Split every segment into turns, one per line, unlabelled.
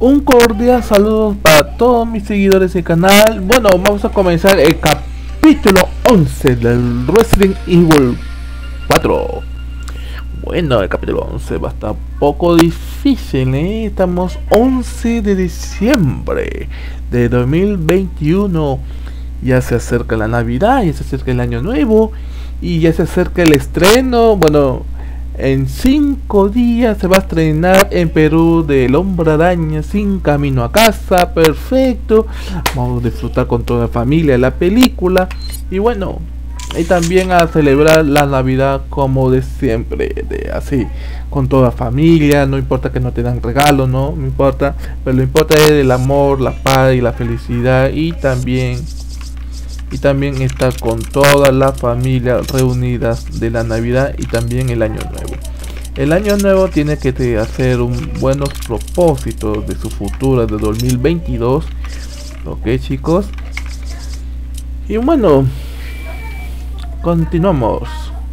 Un cordial saludo para todos mis seguidores del canal. Bueno, vamos a comenzar el capítulo 11 del Resident Evil 4. Bueno, el capítulo 11 va a estar poco difícil, ¿eh? Estamos 11 de diciembre de 2021. Ya se acerca la Navidad, ya se acerca el Año Nuevo y ya se acerca el estreno. Bueno, en 5 días se va a estrenar en Perú de El Hombre Araña Sin Camino a Casa. Perfecto, vamos a disfrutar con toda la familia la película. Y bueno, y también a celebrar la Navidad como de siempre, así, con toda la familia. No importa que no te dan regalos, no importa, pero lo importa es el amor, la paz y la felicidad. Y también estar con toda la familia reunidas de la Navidad y también el Año Nuevo. El Año Nuevo tiene que hacer buenos propósitos de su futuro de 2022. Ok, chicos. Y bueno, continuamos.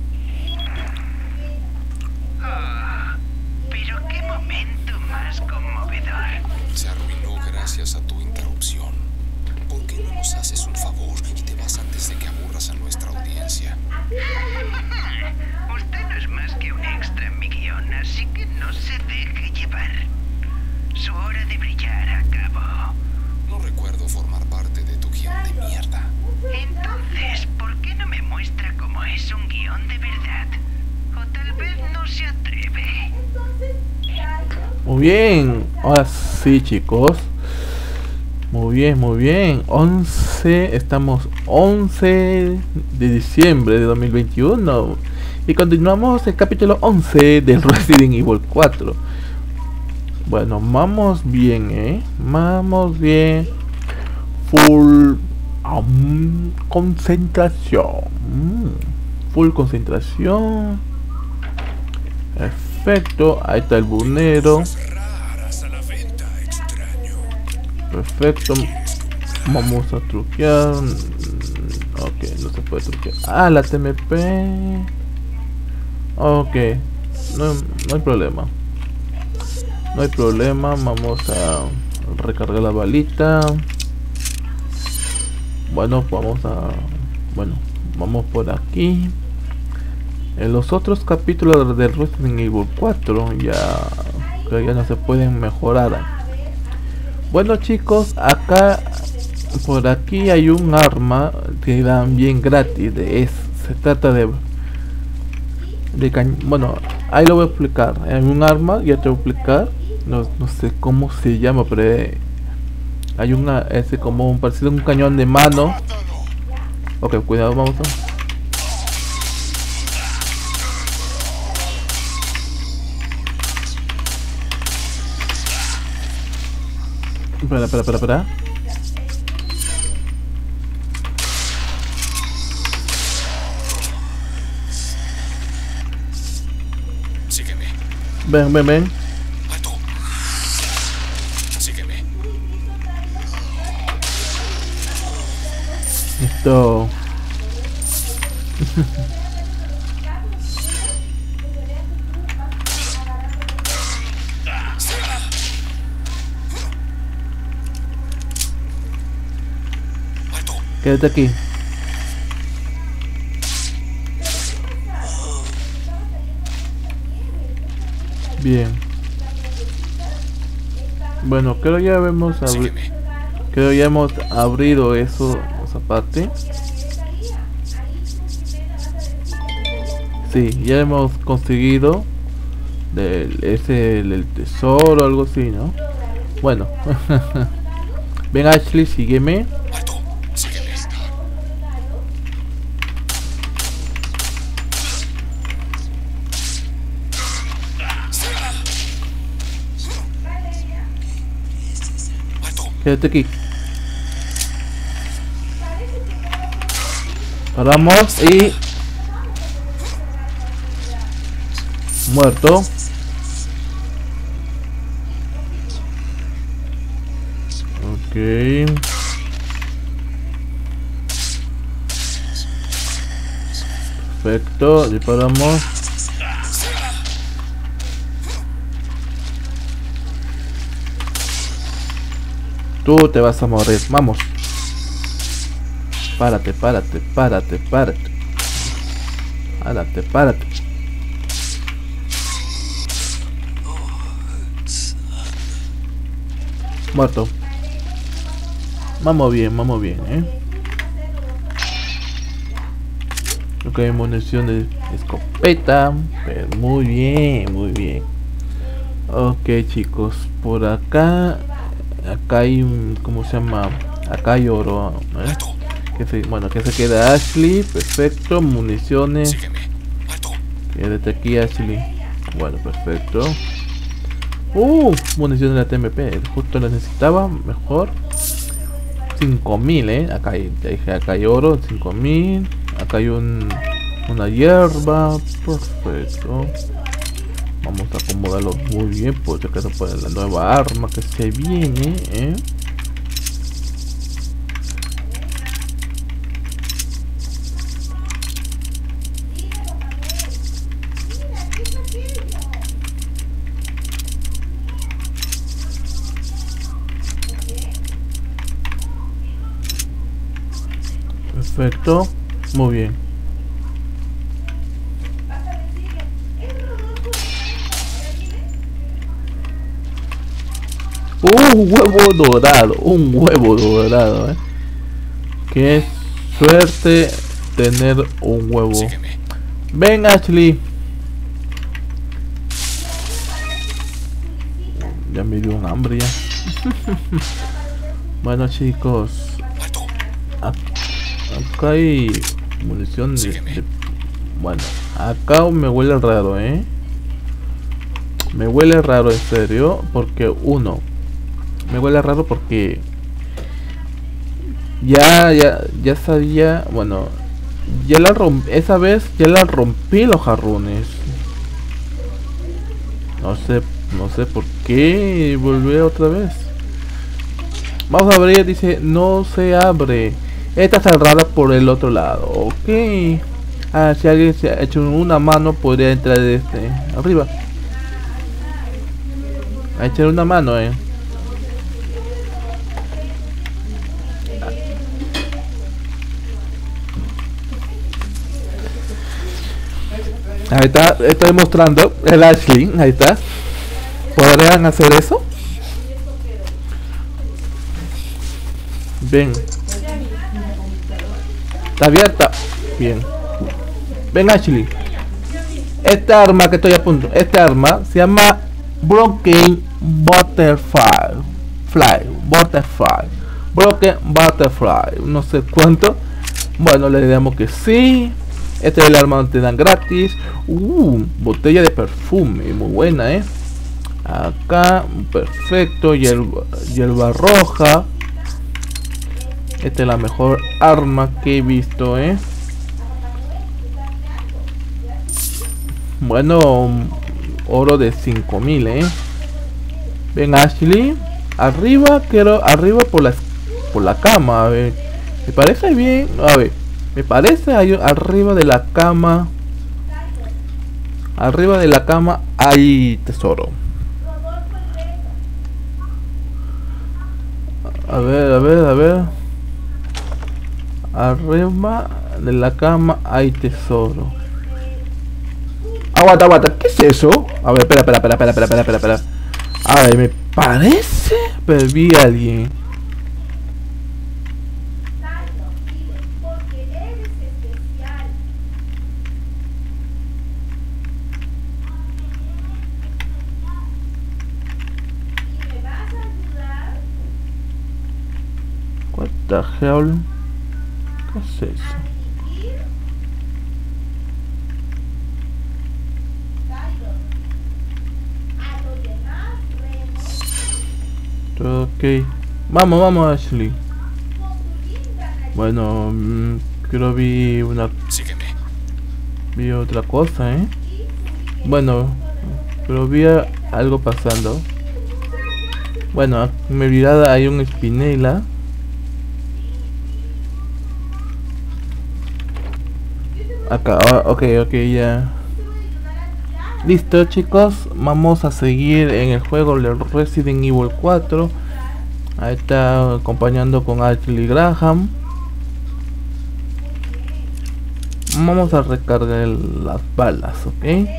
Pero qué momento más conmovedor.
Se arruinó gracias a tu interrupción. ¿Por qué no nos haces un favor y te vas antes de que aburras a nuestra audiencia?
Usted no es más que un extra en mi guión, así que no se deje llevar. Su hora de brillar acabó.
No recuerdo formar parte de tu guión de mierda.
Entonces, ¿por qué no me muestra cómo es un guión de verdad? O tal vez no se atreve.
Muy bien, ahora sí, chicos. Muy bien. 11, estamos 11 de diciembre de 2021 y continuamos el capítulo 11 del Resident Evil 4. Bueno, vamos bien, vamos bien. Full concentración. Full concentración. Perfecto, ahí está el bunero. Perfecto, vamos a truquear. Ok, no se puede truquear. Ah, la TMP. Ok, no hay problema. No hay problema, vamos a recargar la balita. Bueno, vamos por aquí. En los otros capítulos del Resident Evil 4 ya no se pueden mejorar. Bueno, chicos, acá por aquí hay un arma que dan bien gratis. Se trata de bueno, ahí lo voy a explicar. Hay un arma, ya te voy a explicar. No sé cómo se llama, pero hay como un parecido a un cañón de mano. Ok, cuidado, vamos a... Espera.
Sígueme.
Ven.
Alto. Sígueme.
Listo.
Alto.
Quédate aquí. Bien. Bueno, creo ya
Sígueme.
hemos abrido esa parte. Sí, ya hemos conseguido el tesoro, algo así, ¿no? Bueno. Ven, Ashley, sígueme.
Alto. Sígueme. Alto.
Quédate aquí. Paramos y... muerto. Ok. Perfecto, disparamos. Tú te vas a morir. Vamos. Párate, párate, párate, párate. Párate, párate. Muerto. Vamos bien, Ok, munición de escopeta. Pero muy bien, muy bien. Ok, chicos, por acá hay ¿cómo se llama? Acá hay oro, bueno, que se queda Ashley. Perfecto, municiones. Quédate aquí, Ashley. Bueno, perfecto. Munición de la TMP, justo la necesitaba. Mejor 5000, acá hay oro, 5000. Acá hay una hierba. Perfecto. Vamos a acomodarlo muy bien, porque acá se pone la nueva arma que se viene, Perfecto, muy bien. Un huevo dorado, Qué suerte tener un huevo.
Sígueme.
Ven, Ashley. Ya me dio un hambre ya. Bueno, chicos,
Muerto.
acá hay munición de... Bueno, acá me huele raro, me huele raro, en serio, porque me huele raro porque ya sabía, bueno, esa vez ya la rompí los jarrones. No sé por qué volver otra vez. Vamos a abrir, dice, no se abre. Está cerrada por el otro lado. Ok. Si alguien se ha hecho una mano, podría entrar desde arriba. A echar una mano, Ahí está, estoy mostrando el Ashley, ahí está. ¿Podrían hacer eso? Ven. Está abierta. Bien. Ven, Ashley. Esta arma que estoy a punto, esta arma se llama Broken Butterfly. Broken Butterfly. No sé cuánto. Bueno, le damos que sí. Este es el arma donde te dan gratis. Botella de perfume. Muy buena, Acá, perfecto. Hierba roja. Esta es la mejor arma que he visto, Bueno, oro de 5000, Ven, Ashley. Arriba, arriba por la cama. A ver, me parece bien. A ver, me parece ahí arriba de la cama. Arriba de la cama hay tesoro. A ver. Arriba de la cama hay tesoro. Aguanta, ¿qué es eso? A ver, espera. A ver, me parece pero vi a alguien. What the hell? ¿Qué es eso? Ok, vamos Ashley. Bueno, creo vi otra cosa, Bueno, pero vi algo pasando. Bueno, a mi mirada hay un Spinella. Acá, ok, ya. Listo, chicos, vamos a seguir en el juego de Resident Evil 4. Ahí está acompañando con Ashley Graham. Vamos a recargar las balas, ¿ok?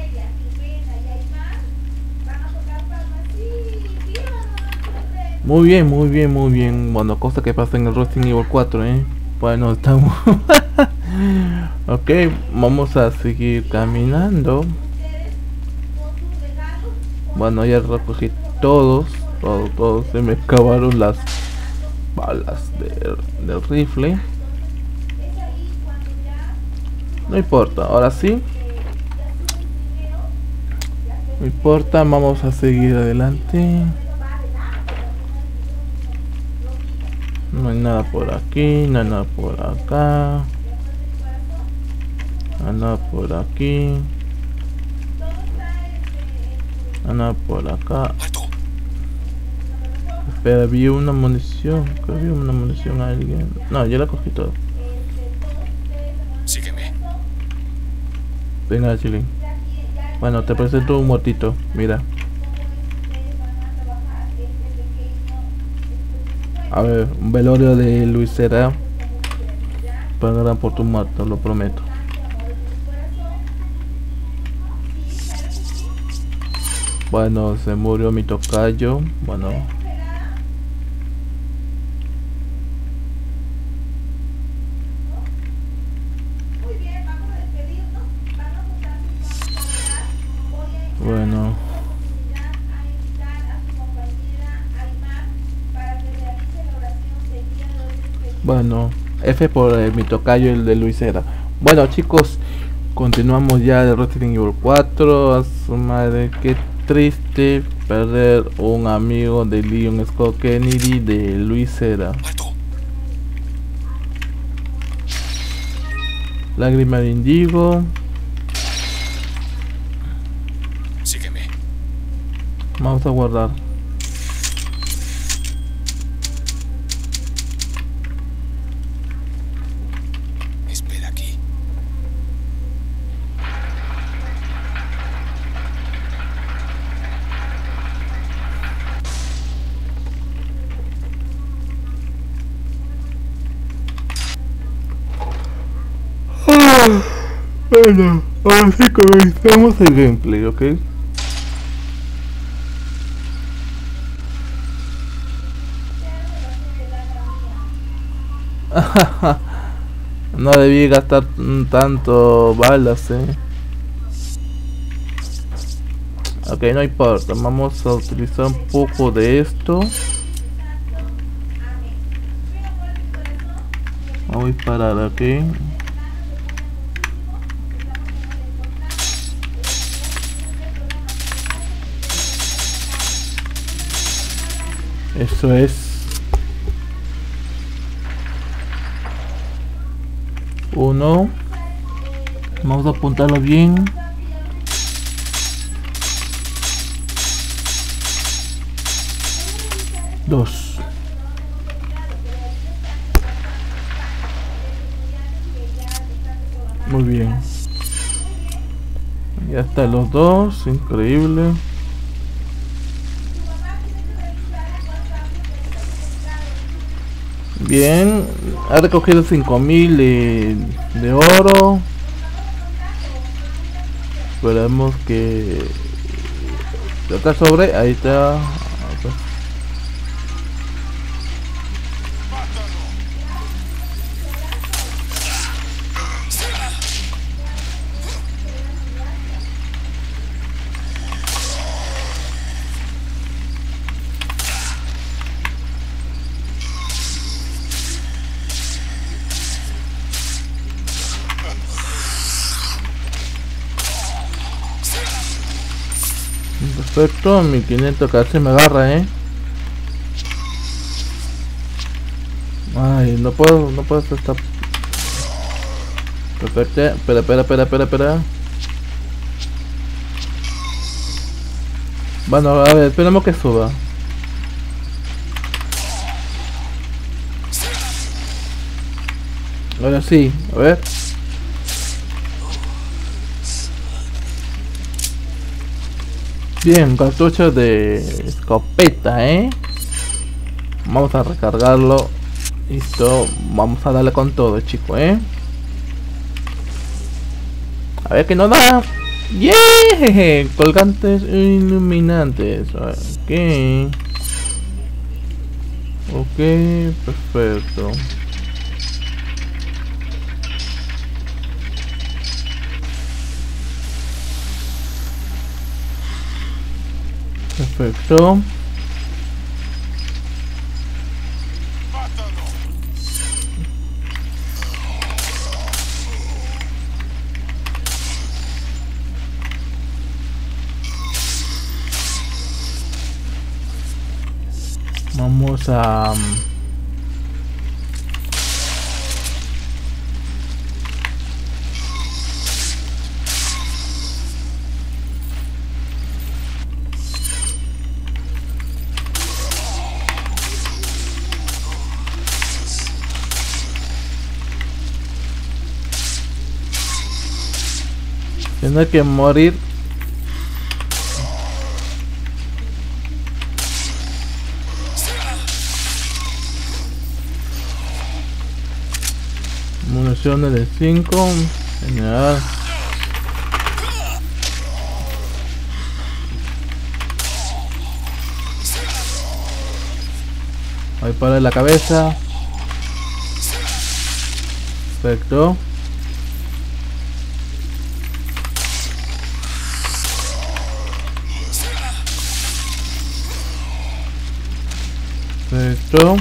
Muy bien, muy bien, muy bien. Bueno, cosa que pasa en el Resident Evil 4, Bueno, estamos... Ok, vamos a seguir caminando. Bueno, ya recogí todos. Se me acabaron las balas del rifle. No importa, ahora sí. No importa, vamos a seguir adelante. No hay nada por aquí, no hay nada por acá. No hay nada por aquí. No hay nada por acá. Espera, vi una munición. Creo que vi una munición a alguien. No, yo la cogí todo.
Sígueme.
Venga, Chile. Bueno, te presento un muertito. Mira. A ver, un velorio de Luisera. Pagarán por tu muerto, lo prometo. Bueno, se murió mi tocayo. Bueno. Bueno. Bueno, F por mi tocayo, el de Luisera. Bueno, chicos, continuamos ya de Resident Evil 4. A su madre, qué triste perder un amigo de Leon Scott Kennedy de Luisera. Lágrima de Indigo.
Sígueme.
Vamos a guardar.
Espera aquí.
Bueno, ahora sí comenzamos el gameplay, ¿ok? No debí gastar tanto balas, Ok, no importa, vamos a utilizar un poco de esto. Voy a disparar, ok. Eso es. Uno. Vamos a apuntarlo bien. Dos. Muy bien. Ya están los dos. Increíble. Bien, ha recogido 5000 de oro. Esperemos que acá sobre, ahí está. Perfecto, 1500 casi me agarra, Ay, no puedo estar. Perfecto, espera. Bueno, a ver, esperemos que suba. Ahora sí, a ver. Bien, cartucho de escopeta, Vamos a recargarlo. Listo. Vamos a darle con todo, chico, A ver que no da. ¡Yeah! Colgantes iluminantes. Ok. Ok, perfecto. Perfecto. Vamos a... Tiene que morir. Municiones de 5. Genial. Ahí para la cabeza. Perfecto. Perfecto.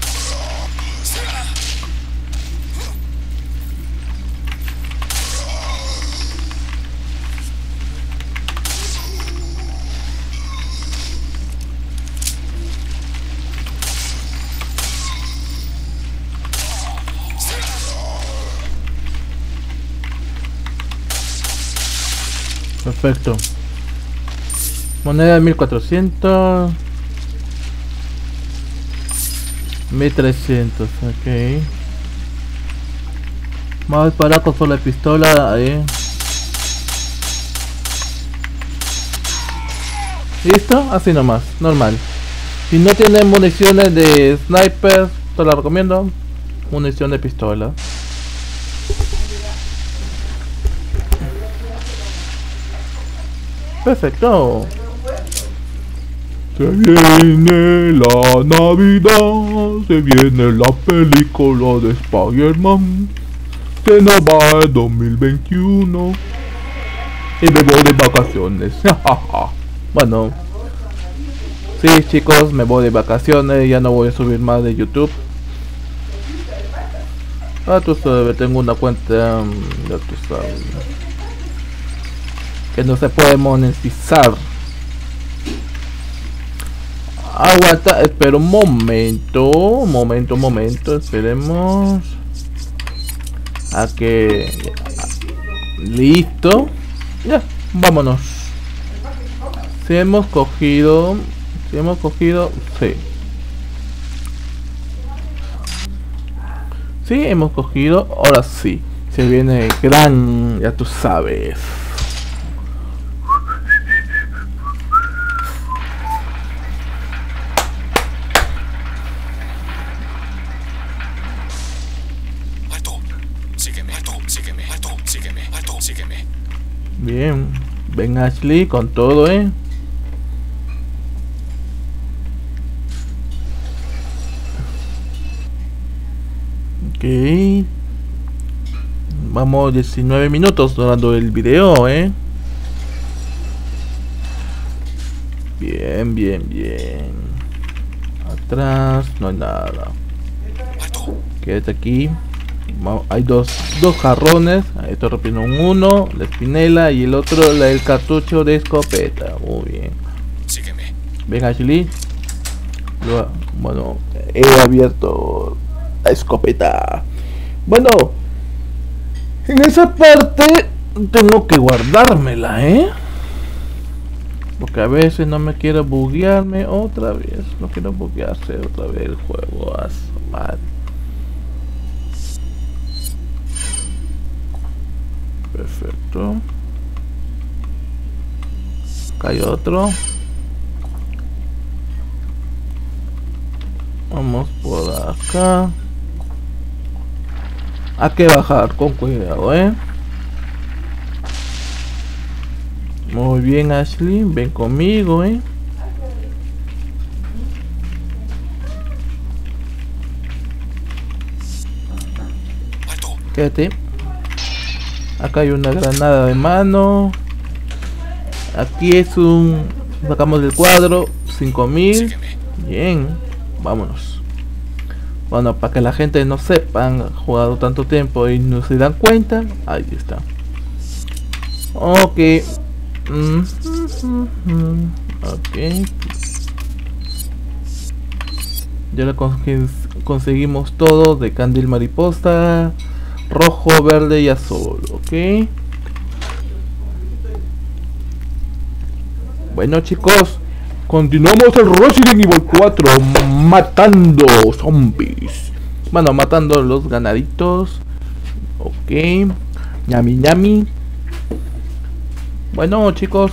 Perfecto. Moneda de 1400. 1300, ok. Vamos a disparar con solo la pistola ahí. ¿Listo? Así nomás, normal. Si no tienen municiones de sniper, te la recomiendo. Munición de pistola. Perfecto. Se viene la Navidad, se viene la película de Spider-Man, se nos va el 2021 y me voy de vacaciones. Bueno, sí, chicos, me voy de vacaciones, ya no voy a subir más de YouTube. Tú sabes, tengo una cuenta, ya tú sabes, que no se puede monetizar. Aguanta, espera un momento, esperemos a que... Listo. Ya, vámonos. Si hemos cogido, sí. Sí, hemos cogido, ahora sí. Se viene gran, ya tú sabes. Bien, ven Ashley con todo, Ok. Vamos 19 minutos durando el video, Bien. Atrás no hay nada. Quédate aquí. Hay dos jarrones. Esto repino uno, la espinela, y el otro el cartucho de escopeta. Muy bien.
Sígueme.
Ven Ashley. Bueno, he abierto la escopeta. Bueno, en esa parte tengo que guardármela, porque a veces no me quiero buguearme otra vez. No quiero buguearse otra vez el juego. Madre. Perfecto. Acá hay otro. Vamos por acá. Hay que bajar con cuidado, Muy bien, Ashley, ven conmigo, Quédate. Acá hay una granada de mano. Aquí es un... Sacamos del cuadro 5000. Bien, vámonos. Bueno, para que la gente no sepa, han jugado tanto tiempo y no se dan cuenta. Ahí está. Ok. Ok. Ya lo conseguimos todo de candil mariposa, rojo, verde y azul. Ok. Bueno, chicos, continuamos el Resident Evil 4 matando zombies. Bueno, matando los ganaditos. Ok. Ñami ñami. Bueno, chicos.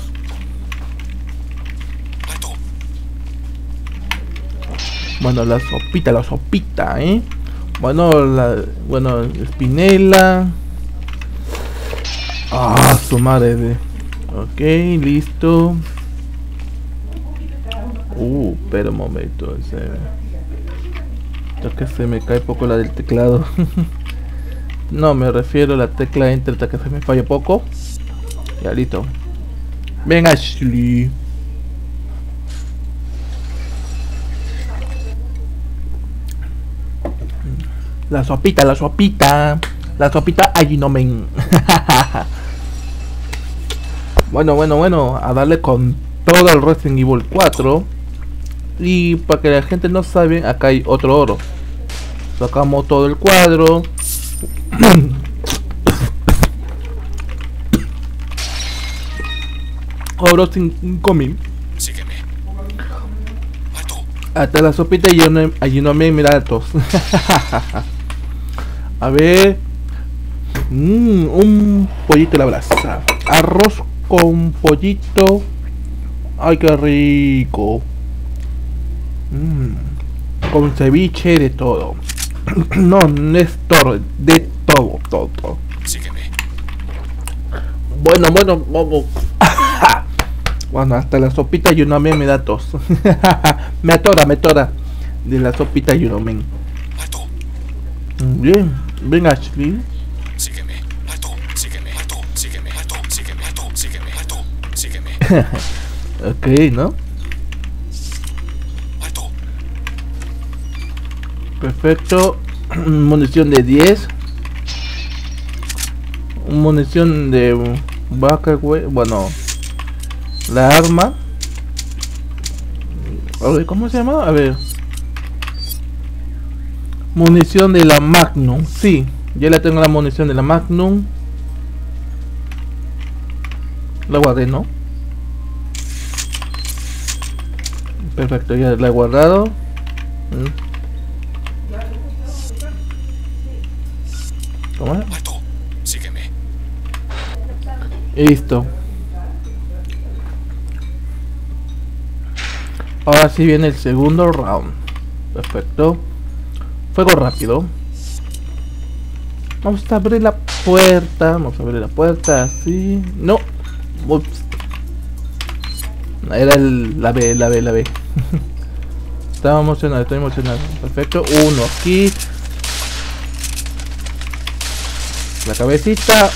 Bueno, la sopita, Bueno, Espinela. Ah, su madre. Ok, listo. Pero un momento. Ya que se me cae poco la del teclado. No, me refiero a la tecla Enter, que se me falla poco. Ya, listo. Ven, Ashley. La sopita. La sopita Ajinomen. Bueno, a darle con todo el Resident Evil 4. Y para que la gente no sabe, acá hay otro oro. Sacamos todo el cuadro. Oro 5000.
Sígueme.
Hasta la sopita y allí no me miratos. A ver. Un pollito a la brasa. Arroz con pollito. Ay, qué rico. Con ceviche de todo. No, Néstor, de todo.
Sígueme.
Bueno, vamos. Bueno, hasta la sopita y una me da tos. me atora de la sopita y una men. Bien, ven, Ashley.
Sígueme.
Ok, ¿no? Perfecto. Munición de 10. Munición de vaca, güey. Bueno, la arma. A ver, ¿cómo se llama? A ver. Munición de la Magnum. Sí, ya la tengo, la munición de la Magnum. La guardé, ¿no? Perfecto, ya la he guardado. ¿Cómo?
Sígueme.
Listo. Ahora sí viene el segundo round. Perfecto. Fuego rápido. Vamos a abrir la puerta. Así. No. Ups. Era la B. Estoy emocionado. Perfecto. Uno aquí. La cabecita.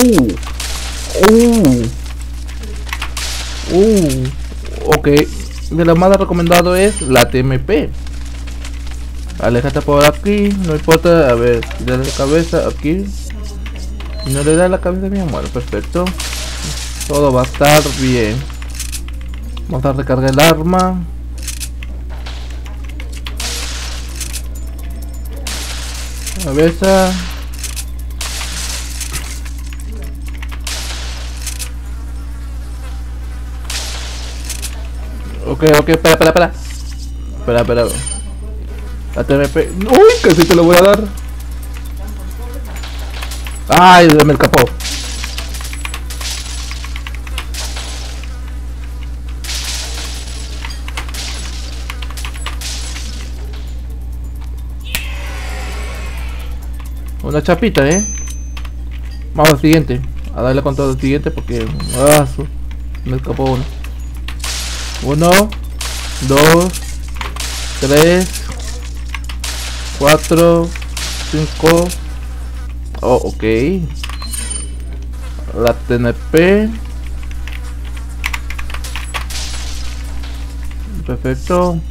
Ok. De lo más recomendado es la TMP. Aléjate por aquí, no importa. A ver, dale la cabeza aquí. No le da la cabeza bien. Bueno, perfecto. Todo va a estar bien. Vamos a recargar el arma. Cabeza. Ok, espera. La TMP. Uy, casi te lo voy a dar. Ay, se me escapó. Una chapita, Vamos al siguiente. A darle con todo el siguiente porque... me escapó uno. 1, 2, 3, 4, 5. Oh, ok. La TNP. Perfecto.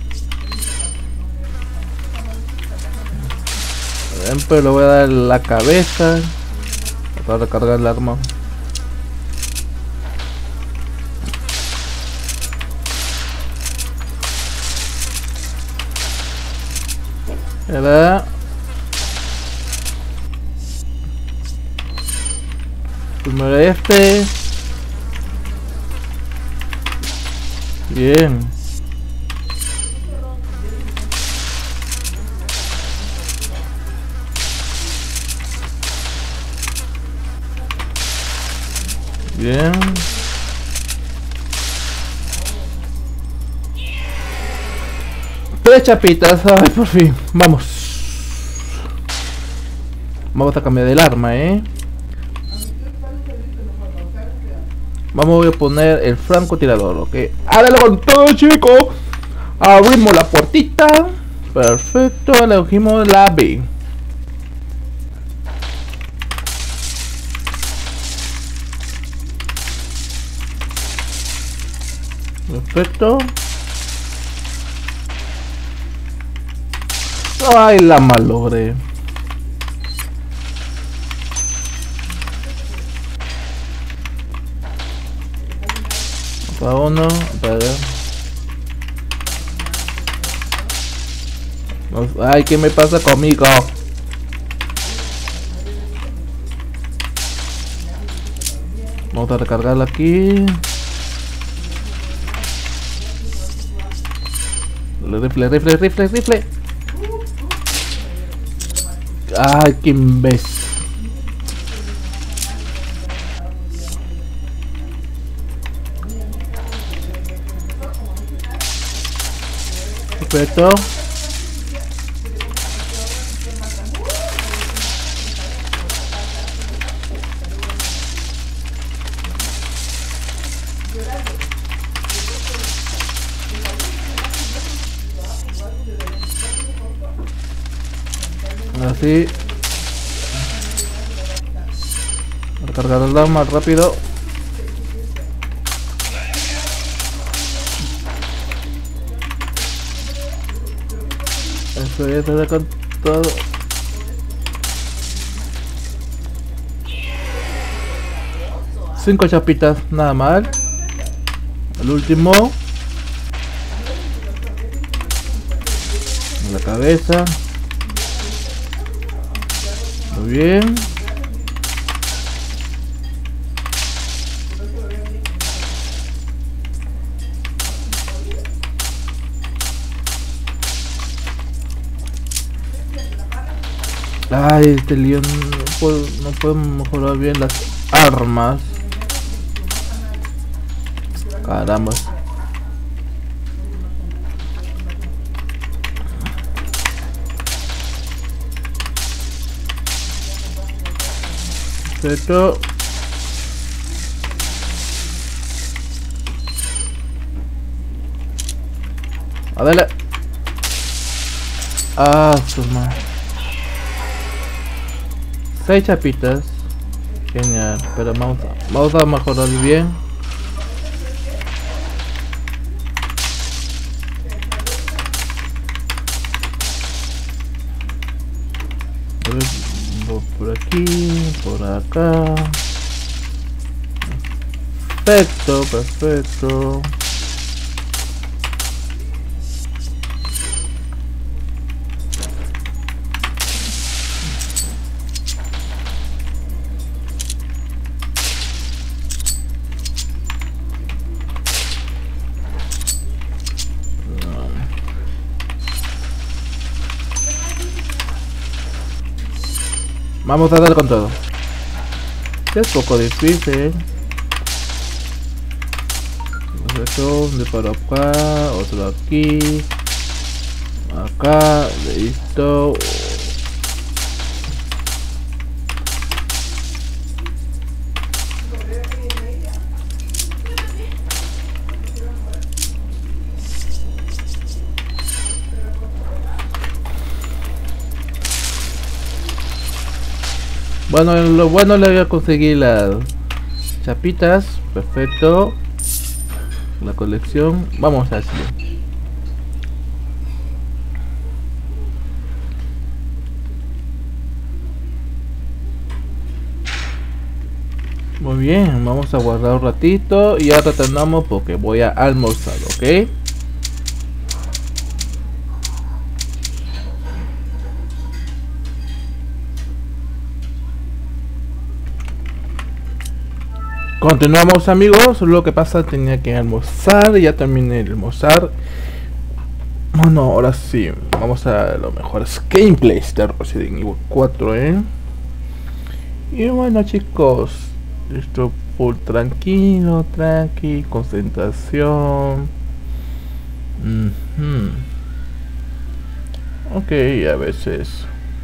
Siempre le voy a dar la cabeza para recargar el arma. Era primero este. Bien. Bien. Tres chapitas, ay, por fin. Vamos. Vamos a cambiar el arma, Vamos, voy a poner el francotirador, ok. ¡Hágalo con todo, chicos! Abrimos la puertita. Perfecto, elegimos la B. Perfecto. Ay, la malogré. Para uno, para... Ay, ¿qué me pasa conmigo? Vamos a recargarla aquí. Rifle. Ay, qué imbécil. Perfecto. Así. Recargar el daño más rápido. Eso ya está con todo. Cinco chapitas, nada mal. El último. En la cabeza. Muy bien. Ay, este lío no puedo mejorar bien las armas. Caramba. Perfecto. A darle. Ah, su madre. 6 chapitas. Genial. Pero vamos a mejorar bien. Por aquí, por acá. Perfecto. Vamos a dar con todo. Es poco difícil. Esto, de para acá, otro aquí, acá, listo. Bueno, lo bueno le voy a conseguir las chapitas. Perfecto. La colección. Vamos así. Muy bien, vamos a guardar un ratito y ya retornamos porque voy a almorzar, ¿ok? Continuamos, amigos. Lo que pasa, tenía que almorzar, ya terminé de almorzar. Bueno, ahora sí, vamos a los mejores gameplays de Resident Evil 4, Y bueno, chicos, esto full tranquilo, tranqui, concentración. Ok, a veces.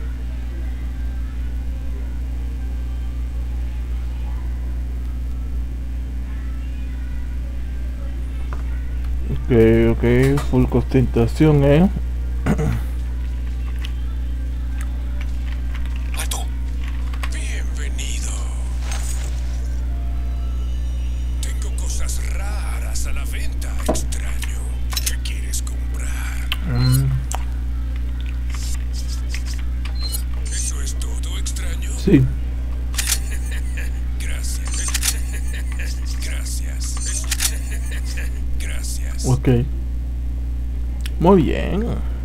Ok, full concentración,
Alto. Bienvenido. Tengo cosas raras a la venta, extraño. ¿Qué quieres comprar? ¿Eso es todo, extraño?
Sí. Ok. Muy bien.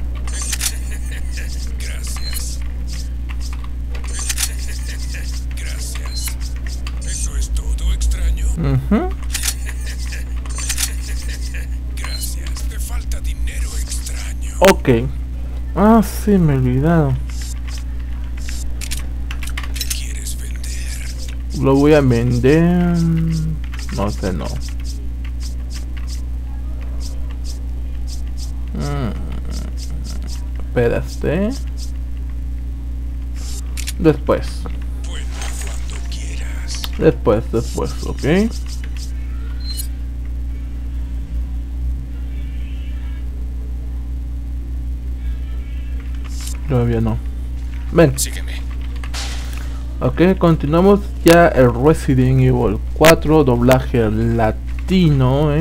Gracias. Gracias. ¿Eso es todo, extraño? Gracias. Te falta dinero, extraño.
Ok. Ah, sí, me he olvidado.
¿Qué quieres vender?
Lo voy a vender. No sé, no. Espérate. Después.
Bueno, cuando quieras.
Después, ok. Todavía no. Ven.
Sígueme.
Ok, continuamos ya el Resident Evil 4 doblaje latino,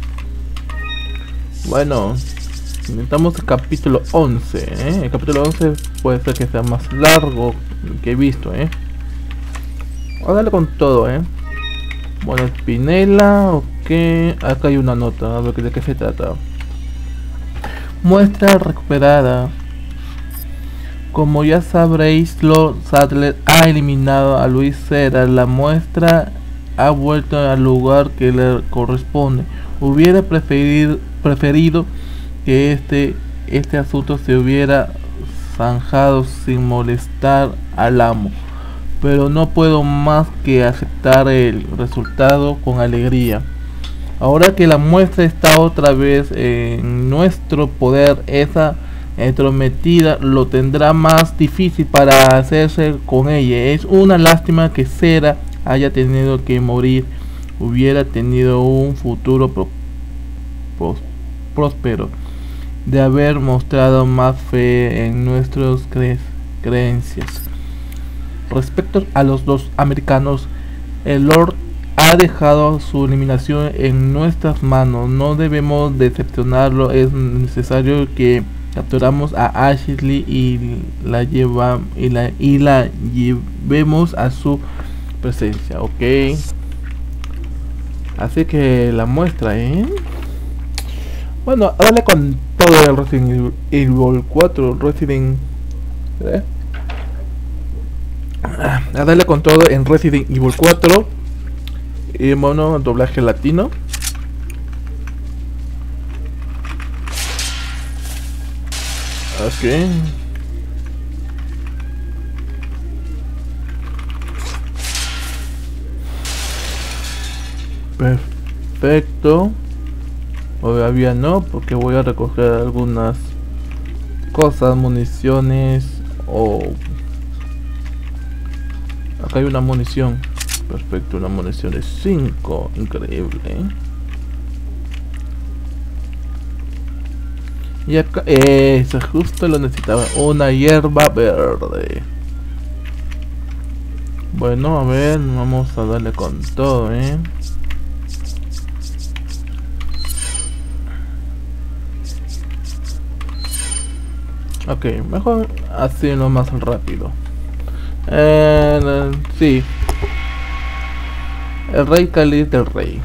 Bueno, intentamos el capítulo 11, El capítulo 11 puede ser que sea más largo que he visto, Vamos a darle con todo, Bueno, Spinella, ok. Acá hay una nota, a ver de qué se trata. Muestra recuperada. Como ya sabréis, Lord Sadler ha eliminado a Luis Cera. La muestra ha vuelto al lugar que le corresponde. Hubiera preferido que este asunto se hubiera zanjado sin molestar al amo, pero no puedo más que aceptar el resultado con alegría. Ahora que la muestra está otra vez en nuestro poder, esa entrometida lo tendrá más difícil para hacerse con ella. Es una lástima que Cera haya tenido que morir. Hubiera tenido un futuro próspero de haber mostrado más fe en nuestras creencias. Respecto a los dos americanos, el Lord ha dejado su eliminación en nuestras manos. No debemos decepcionarlo. Es necesario que capturamos a Ashley y la llevemos a su presencia, ok. Así que la muestra, Bueno, dale con todo el Resident Evil 4, a darle con todo en Resident Evil 4 y bueno, doblaje latino. Ok. Perfecto. Todavía no, porque voy a recoger algunas cosas, municiones o... Acá hay una munición. Perfecto, una munición de 5. Increíble, Y acá, eso justo lo necesitaba. Una hierba verde. Bueno, a ver, vamos a darle con todo, Ok, mejor así no más rápido. Sí. El rey Cáliz del rey.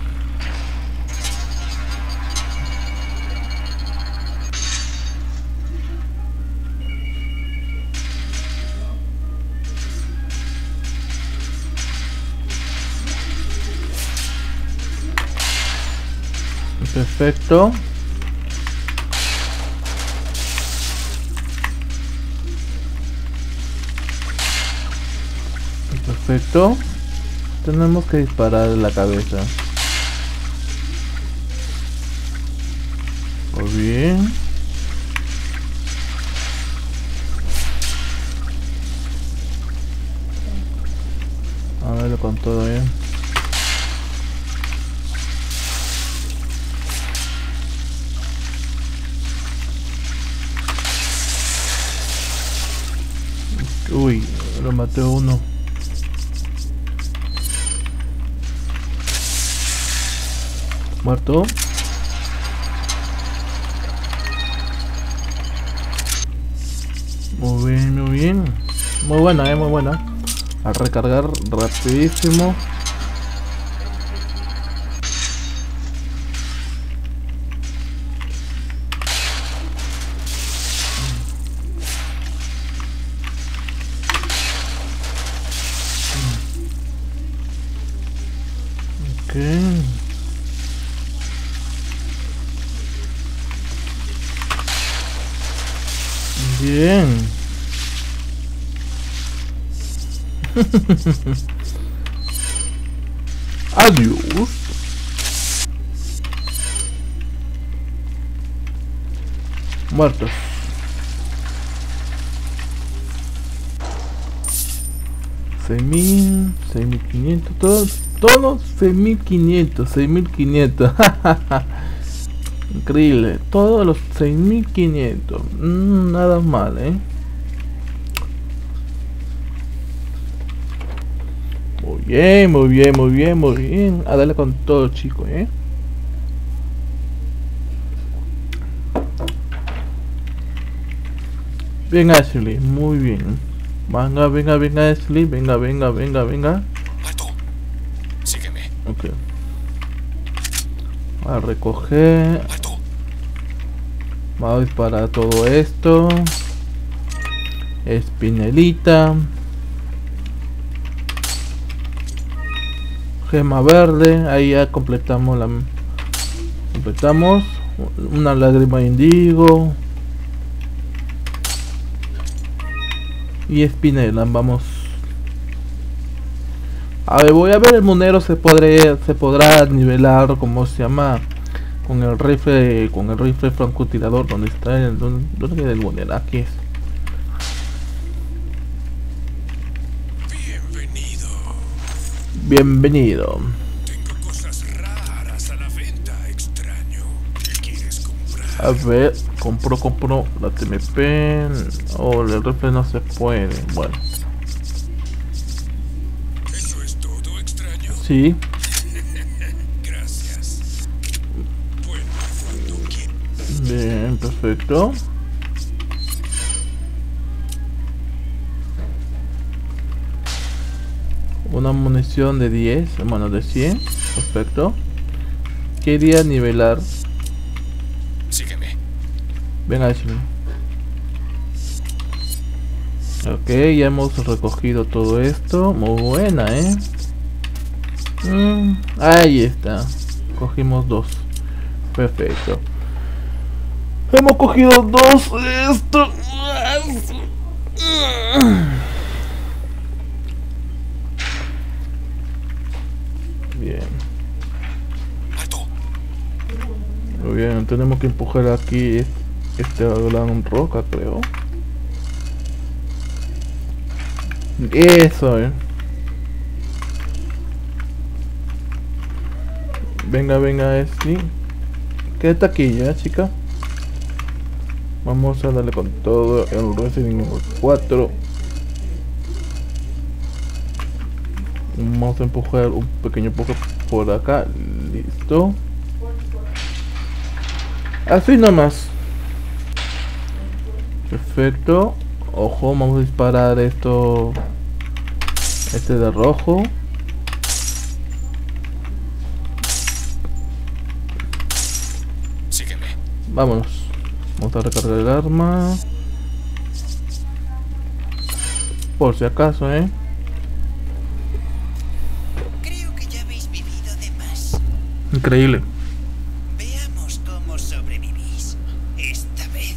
Perfecto. Perfecto. Tenemos que disparar en la cabeza. Muy bien. A verlo con todo bien. Uy, lo maté uno. Muerto. Muy bien, muy bien. Muy buena, muy buena. A recargar rapidísimo. Ok. Bien. Adiós. Muertos. 6.000, 6.500, todos 6.500. Increíble, todos los 6.500. Nada mal, Muy bien. A darle con todo, chicos, Bien, Ashley, muy bien. Venga, Ashley, venga.
Alto. Sígueme.
Ok. A recoger.
Alto.
Vamos a disparar todo esto. Espinelita. Gema verde. Ahí ya completamos la... Completamos. Una lágrima indigo. Y espinela, vamos. A ver, voy a ver el monero se podrá nivelar, como se llama, con el rifle francotirador. ¿Dónde está dónde queda el monero? Aquí es. Bienvenido.
Tengo cosas raras a la venta, extraño. ¿Qué quieres comprar?
A ver, compro la TMP. Oh, el rifle no se puede. Bueno.
¿Eso es todo, extraño?
Sí.
Gracias. Bueno, cuando quieras.
Bien, perfecto. Una munición de 10, bueno, de 100. Perfecto. Quería nivelar.
Sígueme.
Venga, Ashley. Ok, ya hemos recogido todo esto. Muy buena, ahí está. Cogimos 2. Perfecto. Hemos cogido 2 de esto. Bien.
Alto.
Muy bien, tenemos que empujar aquí este gran roca, creo. Eso, Venga, sí. Quédate aquí ya, chica. Vamos a darle con todo el Resident Evil 4. Vamos a empujar un pequeño empuje por acá. Listo. Así nomás. Perfecto. Ojo, vamos a disparar esto. Este de rojo.
Sígueme.
Vámonos. Vamos a recargar el arma. Por si acaso,
Creo que ya habéis vivido de más.
Increíble.
Veamos cómo sobrevivís esta vez.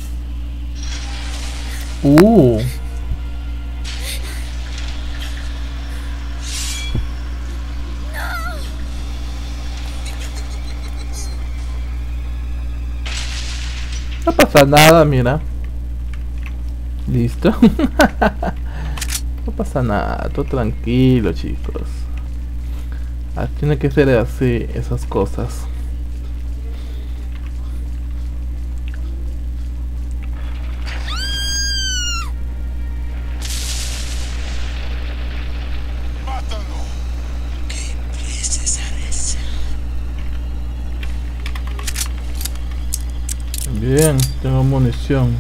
No pasa nada, mira. Listo. No pasa nada, todo tranquilo, chicos. Tiene que ser así, esas cosas. Bien, tengo munición.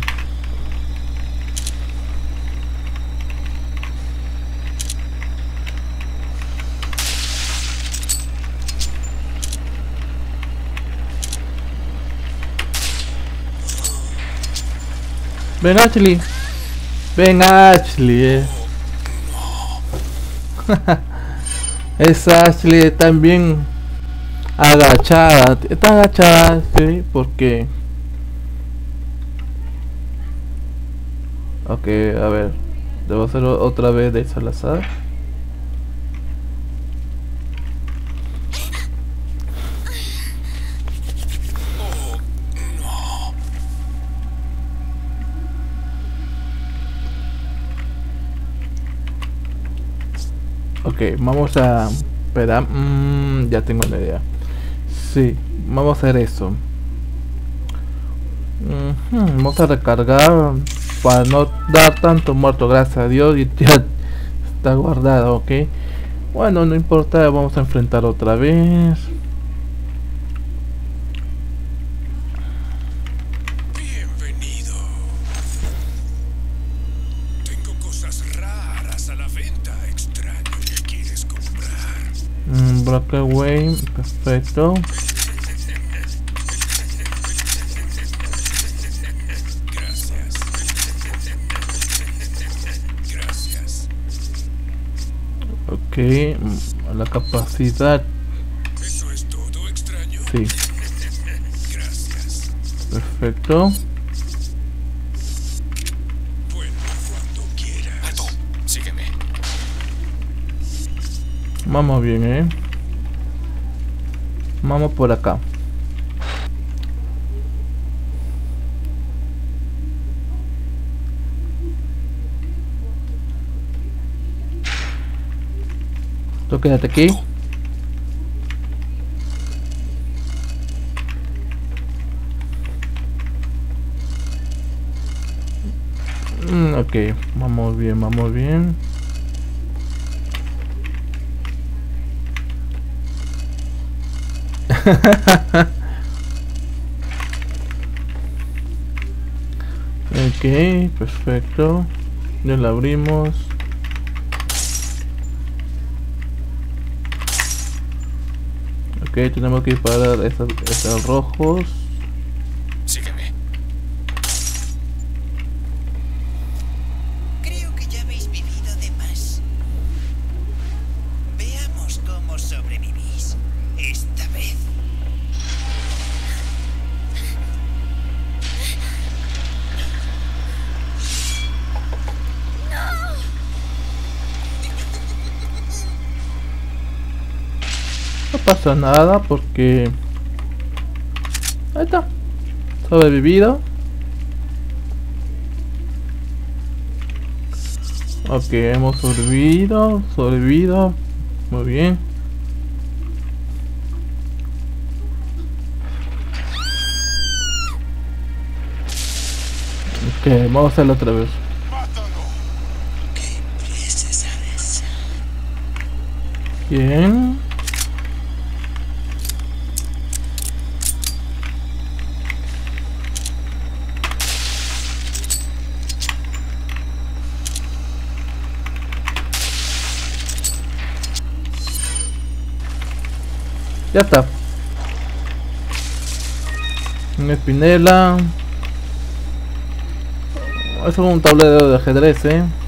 Ven, Ashley. Ven, Ashley. Esa Ashley también agachada. Está agachada, sí, porque... Ok, a ver. Debo hacer otra vez de Salazar. Ok, vamos a... Espera, ya tengo una idea. Sí, vamos a hacer eso. Vamos a recargar para no dar tanto muerto, gracias a Dios, y ya está guardado, ok. Bueno, no importa, vamos a enfrentar otra vez.
Bienvenido. Tengo cosas raras a la venta, extraño. ¿Qué quieres comprar?
Breakaway, perfecto. Ok, la capacidad.
¿Eso es todo, extraño?
Sí.
Gracias.
Perfecto.
Vuelve cuando quieras. Alto, sígueme.
Vamos bien, Vamos por acá. Tú quédate aquí. Ok, vamos bien, vamos bien. Ok, perfecto. Ya la abrimos. Ok, tenemos que disparar estos rojos.
Sígueme.
Creo que ya habéis vivido de más. Veamos cómo sobrevivís esta vez.
No pasa nada porque... Ahí está. Sobrevivido. Ok, hemos sobrevivido. Muy bien. Ok, vamos a hacerlo otra vez. Bien. Ya está. Una espinela. Es un tablero de ajedrez,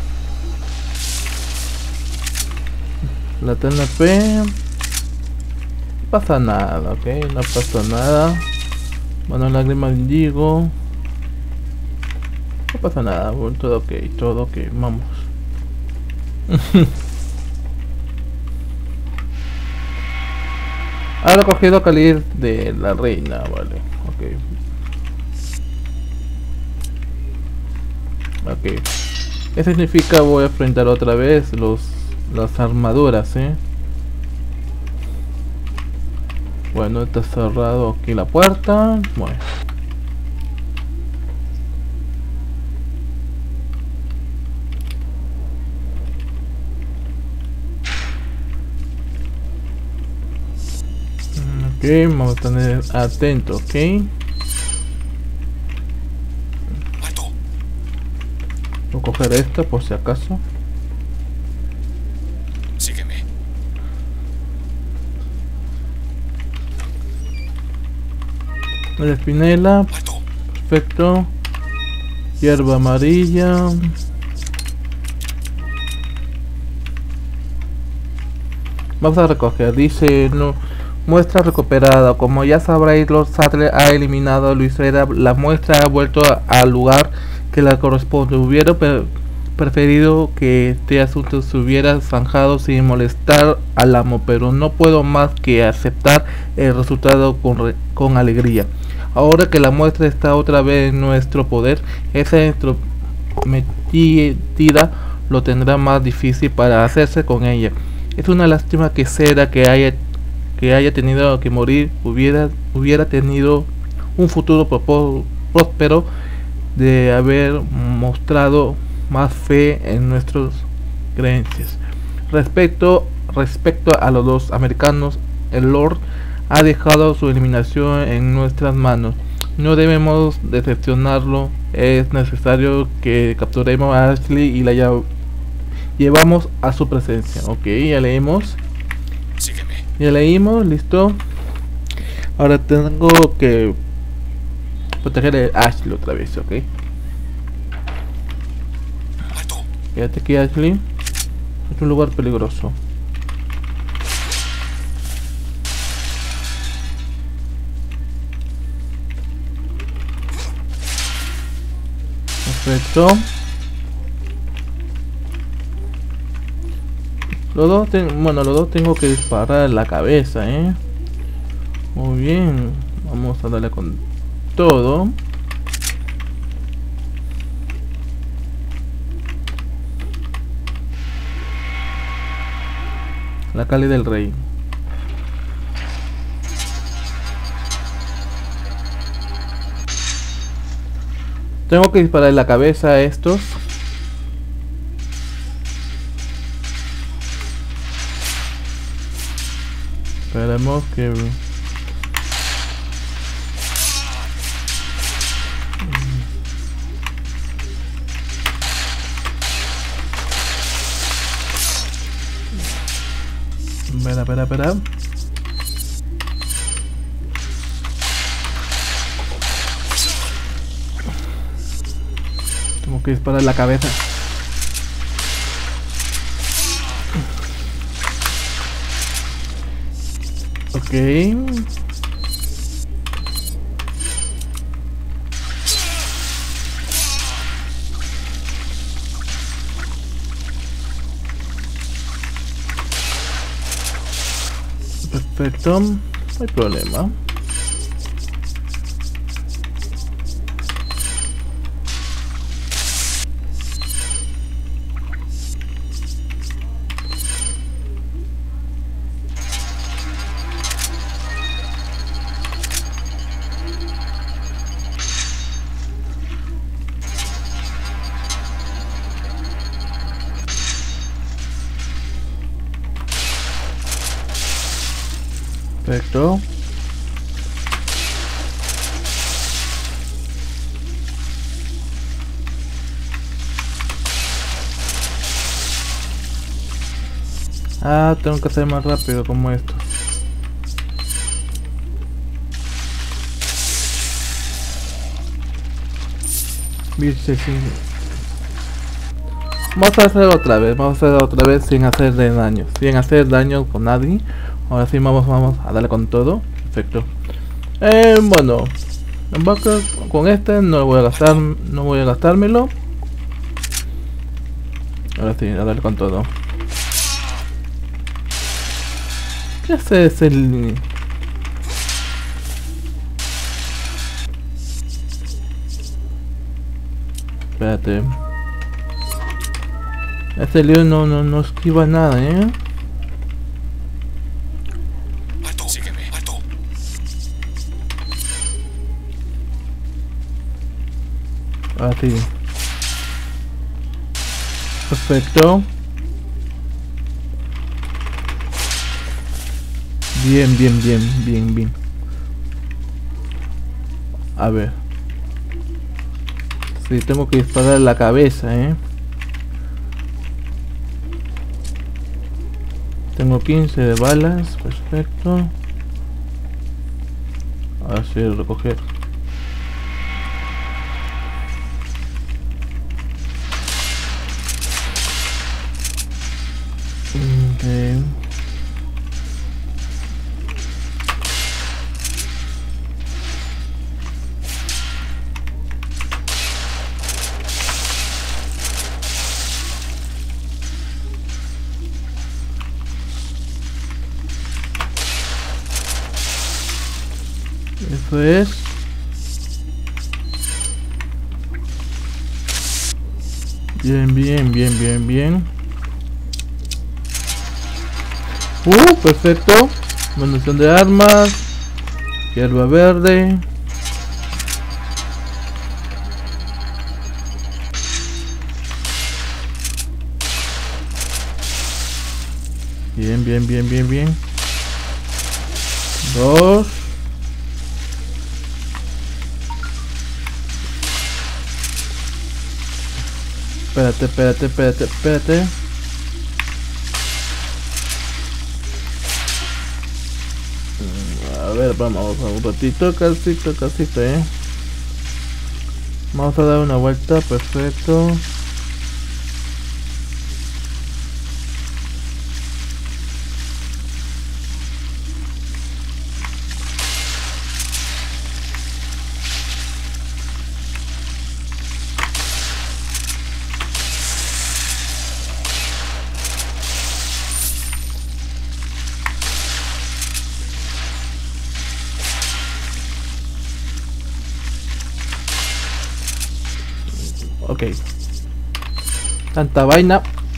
La TNP. No pasa nada, ok. No pasa nada. Bueno, lágrima de indigo. No pasa nada, bueno, todo ok, vamos. Ahora he cogido Cáliz de la reina, vale, ok. ¿Qué significa? Voy a enfrentar otra vez las armaduras, Bueno, está cerrado aquí la puerta, bueno. Ok, vamos a estar atentos, ok. Voy a coger esta por si acaso.
Sígueme.
La espinela. Perfecto. Hierba amarilla. Vamos a recoger, dice no. Muestra recuperada. Como ya sabréis, Lord Saddler ha eliminado a Luis Reda. La muestra ha vuelto al lugar que le corresponde. Hubiera preferido que este asunto se hubiera zanjado sin molestar al amo, pero no puedo más que aceptar el resultado con alegría. Ahora que la muestra está otra vez en nuestro poder, esa entrometida lo tendrá más difícil para hacerse con ella. Es una lástima que Cera que haya tenido que morir hubiera tenido un futuro próspero de haber mostrado más fe en nuestras creencias. Respecto a los dos americanos, el Lord ha dejado su eliminación en nuestras manos. No debemos decepcionarlo. Es necesario que capturemos a Ashley y la llevamos a su presencia. Ok, ya leímos.
Sígueme.
Ya leímos, listo. Ahora tengo que proteger a Ashley otra vez, ok. Quédate aquí, Ashley. Es un lugar peligroso. Perfecto. Los dos tengo que disparar en la cabeza, Muy bien. Vamos a darle con todo. La Cáliz del Rey. Tengo que disparar en la cabeza a estos. Esperemos que... Espera. Tengo que disparar en la cabeza. Ok. Perfecto, no hay problema. Perfecto. Ah, tengo que hacer más rápido como esto. Viste, sí. Vamos a hacer otra vez sin hacerle daño, sin hacer daño con nadie. Ahora sí vamos a darle con todo. Perfecto. Bueno, en vaca con este no voy a gastar, no voy a gastármelo. Ahora sí, a darle con todo. Ese es el... Espérate. Este lío no esquiva nada,
Alto, sígueme, alto.
Así. Perfecto. Bien. A ver. Sí, tengo que disparar la cabeza, Tengo 15 de balas, perfecto. Ahora sí, recoger. Okay. Eso es. Bien. Perfecto. Munición de armas. Hierba verde. Bien. 2. Espérate. A ver, vamos a un ratito, casito, Vamos a dar una vuelta, perfecto. Ok. Tanta vaina.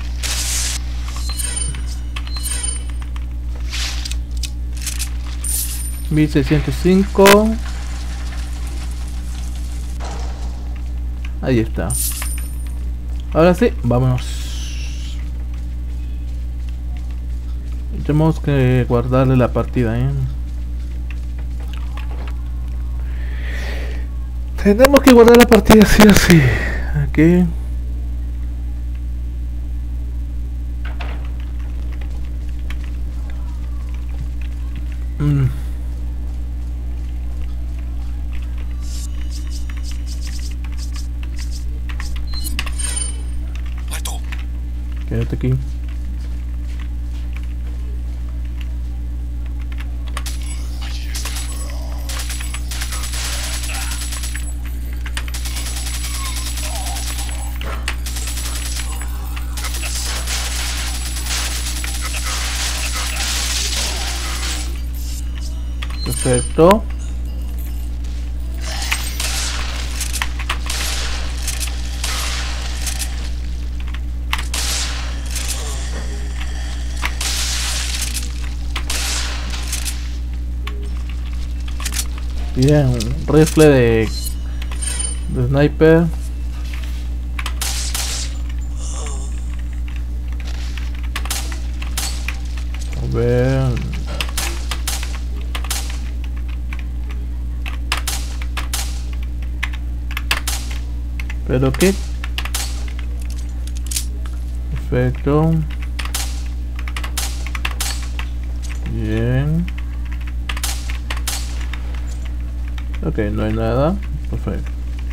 $1605. Ahí está. Ahora sí, vámonos. Tenemos que guardarle la partida, Tenemos que guardar la partida así. Aquí.
Alto.
Quédate aquí. Perfecto. Bien, un rifle de sniper. A ver. Pero qué. Perfecto. Bien. Ok, no hay nada. Perfecto.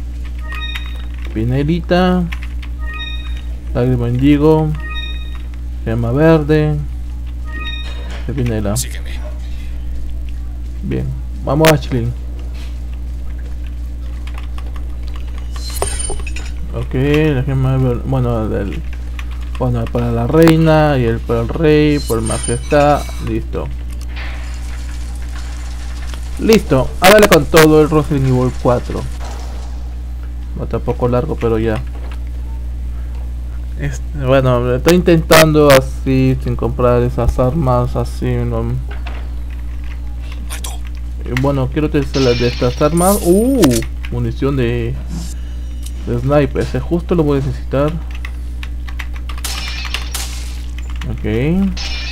Pinerita. Lágrima indigo. Gema verde. Pinela.
Sígueme.
Bien. Vamos a Ashley. Ok, la gema verde. Bueno, bueno, para la reina y el para el rey, por majestad. Listo. Listo. Háblale con todo el Resident Evil 4. No está poco largo, pero ya. Bueno, estoy intentando así, sin comprar esas armas así, ¿no?
Alto.
Bueno, quiero utilizar las de estas armas. Munición de sniper. Ese justo lo voy a necesitar. Ok.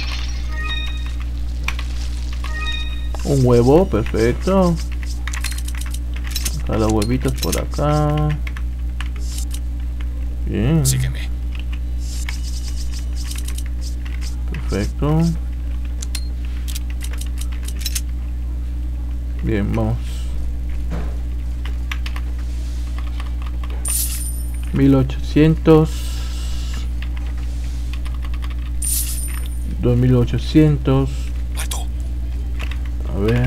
Un huevo, perfecto. Acá los huevitos por acá. Bien.
Sígueme.
Perfecto. Bien, vamos. 1800. 2800.
Alto.
A ver.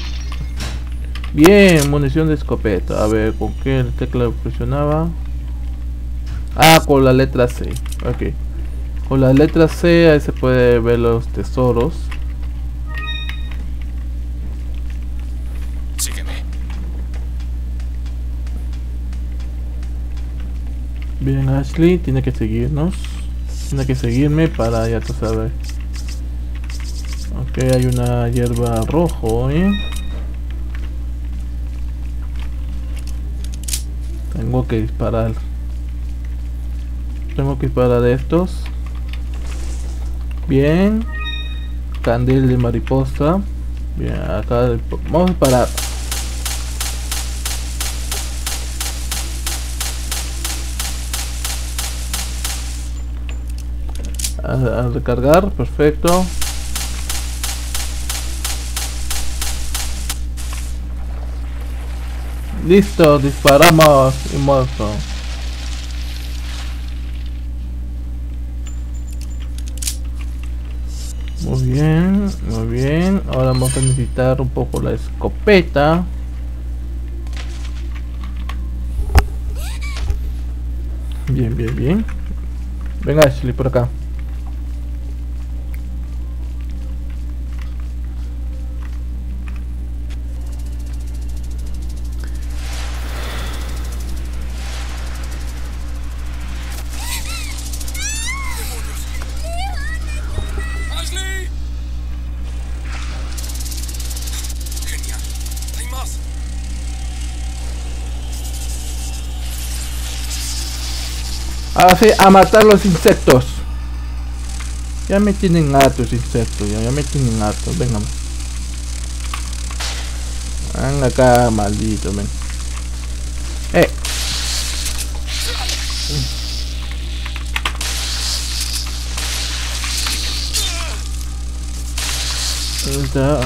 Bien, munición de escopeta. A ver, ¿con qué tecla presionaba? Ah, con la letra C. Ok. Con la letra C ahí se puede ver los tesoros.
Sígueme.
Bien, Ashley, tiene que seguirnos. Tiene que seguirme para ya tú sabes. Ok, hay una hierba rojo, Tengo que disparar. Tengo que disparar de estos. Bien. Candil de mariposa. Bien, acá vamos a disparar. A recargar, perfecto. Listo, disparamos y muerto. Muy bien, muy bien. Ahora vamos a necesitar un poco la escopeta. Bien, bien, bien. Venga, Ashley, por acá.
¡Ashley! Genial. Hay más.
Ahora sí, a matar los insectos. Ya me tienen hartos insectos, ya me tienen hartos. Venga. Ven acá, maldito, ven. Ahí está.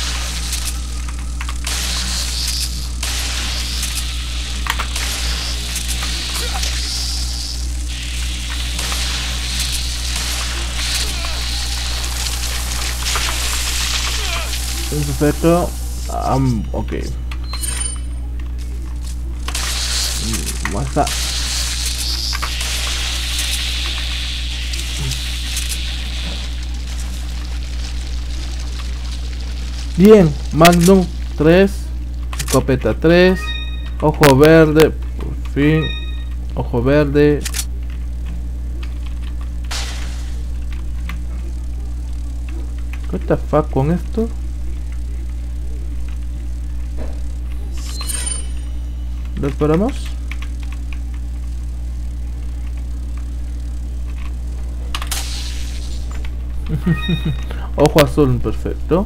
Perfecto. Ok. Basta. Bien, Magnum 3, escopeta 3, ojo verde, por fin, ojo verde. What the fuck con esto? ¿Lo esperamos? Ojo azul, perfecto.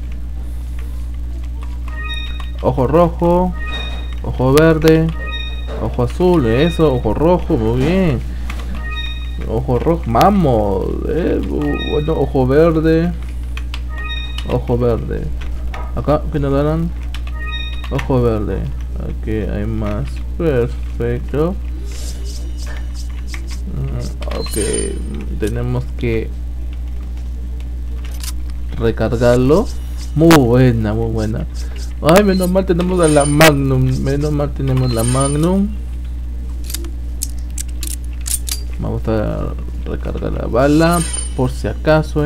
Ojo rojo, ojo verde, Ojo azul, eso, ojo rojo, muy bien. Ojo rojo, vamos. Bueno, ojo verde. Ojo verde. Acá, ¿qué nos darán? Ojo verde. Aquí hay más. Perfecto. Ok, tenemos que recargarlo. Muy buena, muy buena. Ay, menos mal tenemos a la Magnum. Menos mal tenemos la Magnum. Vamos a recargar la bala por si acaso,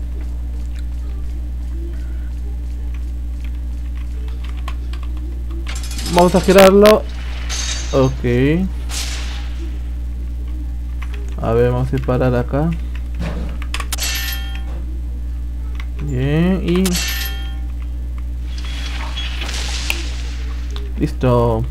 Vamos a girarlo. Ok. A ver, vamos a disparar acá. Bien, y listo.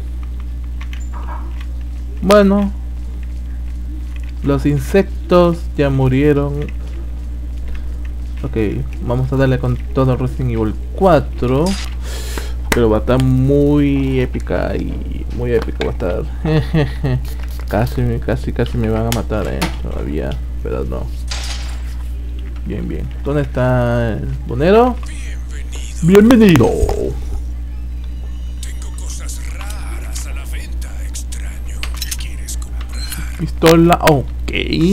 Bueno, los insectos ya murieron. Ok, vamos a darle con todo Resident Evil 4. Pero va a estar muy épica y muy épica va a estar. Casi me van a matar, todavía, pero no. Bien, bien. ¿Dónde está el bonero? Bienvenido.
Tengo cosas raras a la venta, extraño. ¿Qué quieres comprar?
Pistola, ok.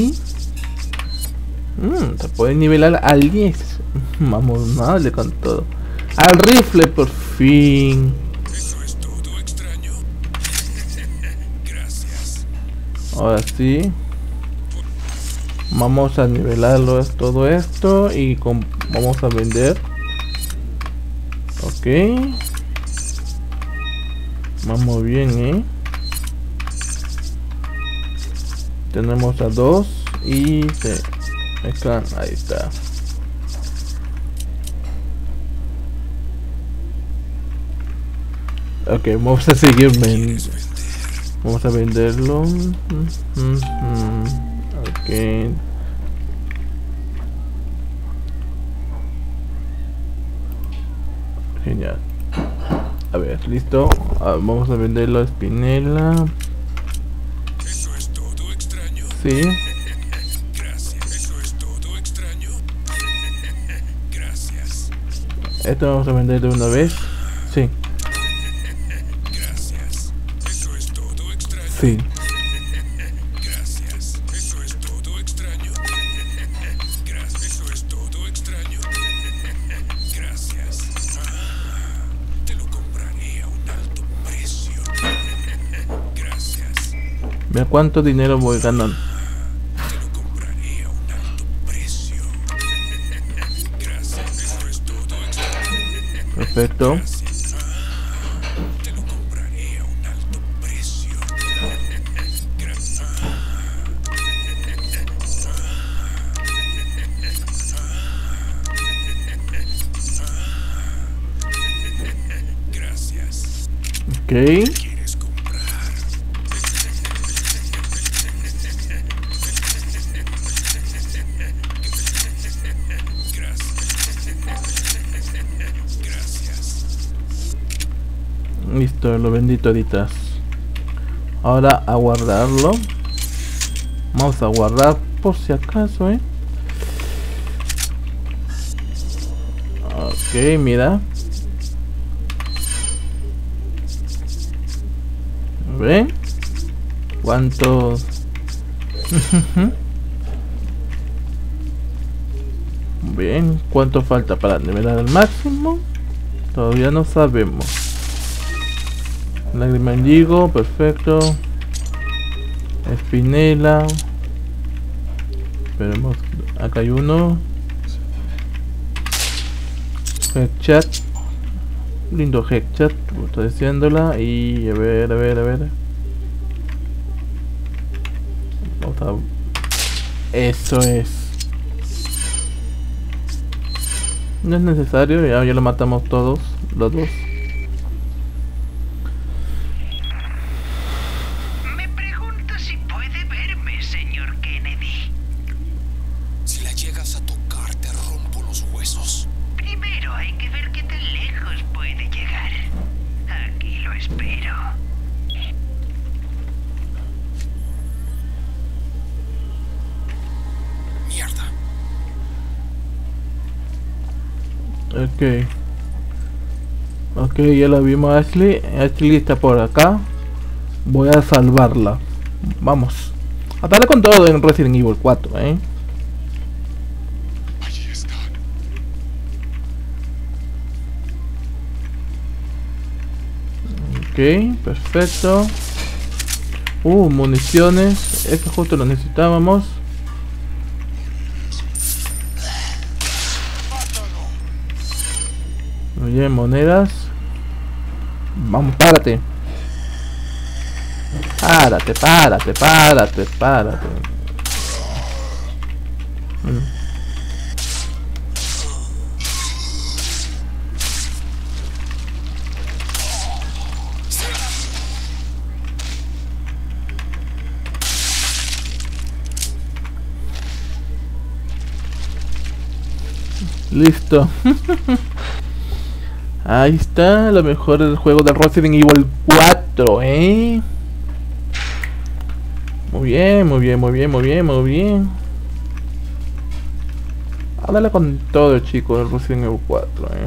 Se puede nivelar al 10. Vamos, dale con todo. Al rifle, por fin.
¿Eso es todo, extraño? Gracias.
Ahora sí. Vamos a nivelarlo todo esto y vamos a vender. Ok. Vamos bien, Tenemos a 2 y ahí está. Ok, vamos a seguir vamos a venderlo. Ok. Genial. A ver, listo. Vamos a venderlo a Spinella.
¿Eso es todo, extraño?
Sí.
Gracias. ¿Eso es todo, extraño? Gracias.
Esto vamos a vender de una vez. Sí.
Gracias. ¿Eso es todo, extraño?
Sí.
Gracias. ¿Eso es todo, extraño? Gracias. ¿Eso es todo, extraño? Gracias. Te lo compraré a un alto precio. Gracias.
Mira cuánto dinero voy ganando.
Te lo compraré a un alto precio. Gracias. ¿Eso es todo, extraño?
Perfecto.
Gracias. Te lo compraré a un alto precio. Gracias. Gracias.
Ok.
¿Quieres comprar? Gracias.
Listo, lo vendí toditas. Ahora a guardarlo. Vamos a guardar por si acaso, Ok, mira. ¿Ven? ¿Cuántos? Bien, ¿cuánto falta para nivelar al máximo? Todavía no sabemos. Lágrima indigo, perfecto. Spinella. Esperemos, acá hay uno. Headshot. Lindo headshot, como estoy diciéndola. Y a ver. Vamos a... Eso es. No es necesario, ya lo matamos todos, los dos.
Me pregunto si puede verme, señor Kennedy.
Si la llegas a tocar, te rompo los huesos.
Primero hay que ver qué tan lejos puede llegar. Aquí lo espero.
Ok. Ok, ya la vimos a Ashley. Ashley está por acá. Voy a salvarla. Vamos. A darle con todo en Resident Evil 4,
Allí están.
Ok, perfecto. Municiones. Esto justo lo necesitábamos. Muy bien, monedas. Vamos, párate. Párate. Listo. Ahí está, lo mejor del juego de Resident Evil 4, Muy bien. A darle con todo, chicos, del Resident Evil 4,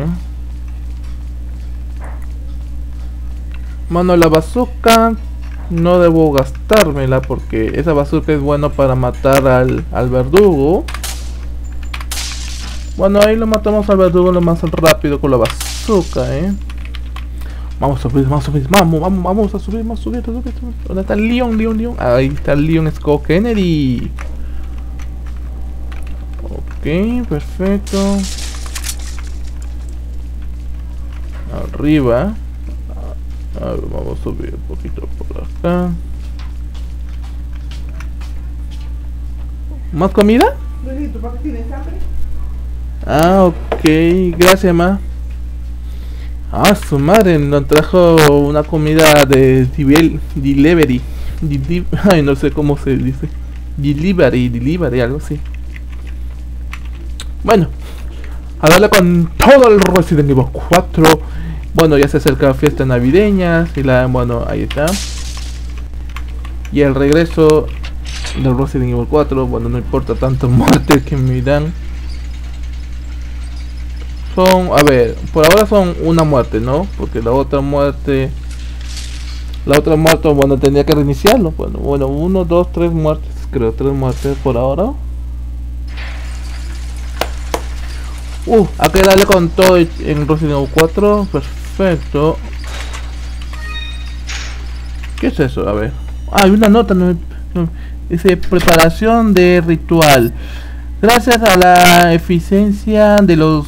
Mano, la bazooka no debo gastármela porque esa bazooka es bueno para matar al verdugo. Bueno, ahí lo matamos al verdugo lo más rápido con la bazooka, Vamos a subir, vamos a subir. ¿Dónde está el Leon? Ahí está el Leon Scott Kennedy. Ok, perfecto. Arriba. A ver, vamos a subir un poquito por acá. ¿Más comida?
¿Por qué tienes hambre?
Ah, ok, gracias, ma. Ah, su madre nos trajo una comida de delivery. Ay, no sé cómo se dice. Delivery, algo así. Bueno, a darle con todo el Resident Evil 4. Bueno, ya se acerca fiestas navideñas y bueno, ahí está. Y el regreso del Resident Evil 4. Bueno, no importa tanto muertes que me dan. Son, a ver, por ahora son una muerte, ¿no? Porque la otra muerte, bueno, tendría que reiniciarlo. Bueno, 1, 2, 3 muertes, creo, 3 muertes por ahora. Hay que darle con todo en Resident Evil 4, perfecto. ¿Qué es eso? A ver. Hay una nota, no, dice preparación de ritual. Gracias a la eficiencia de los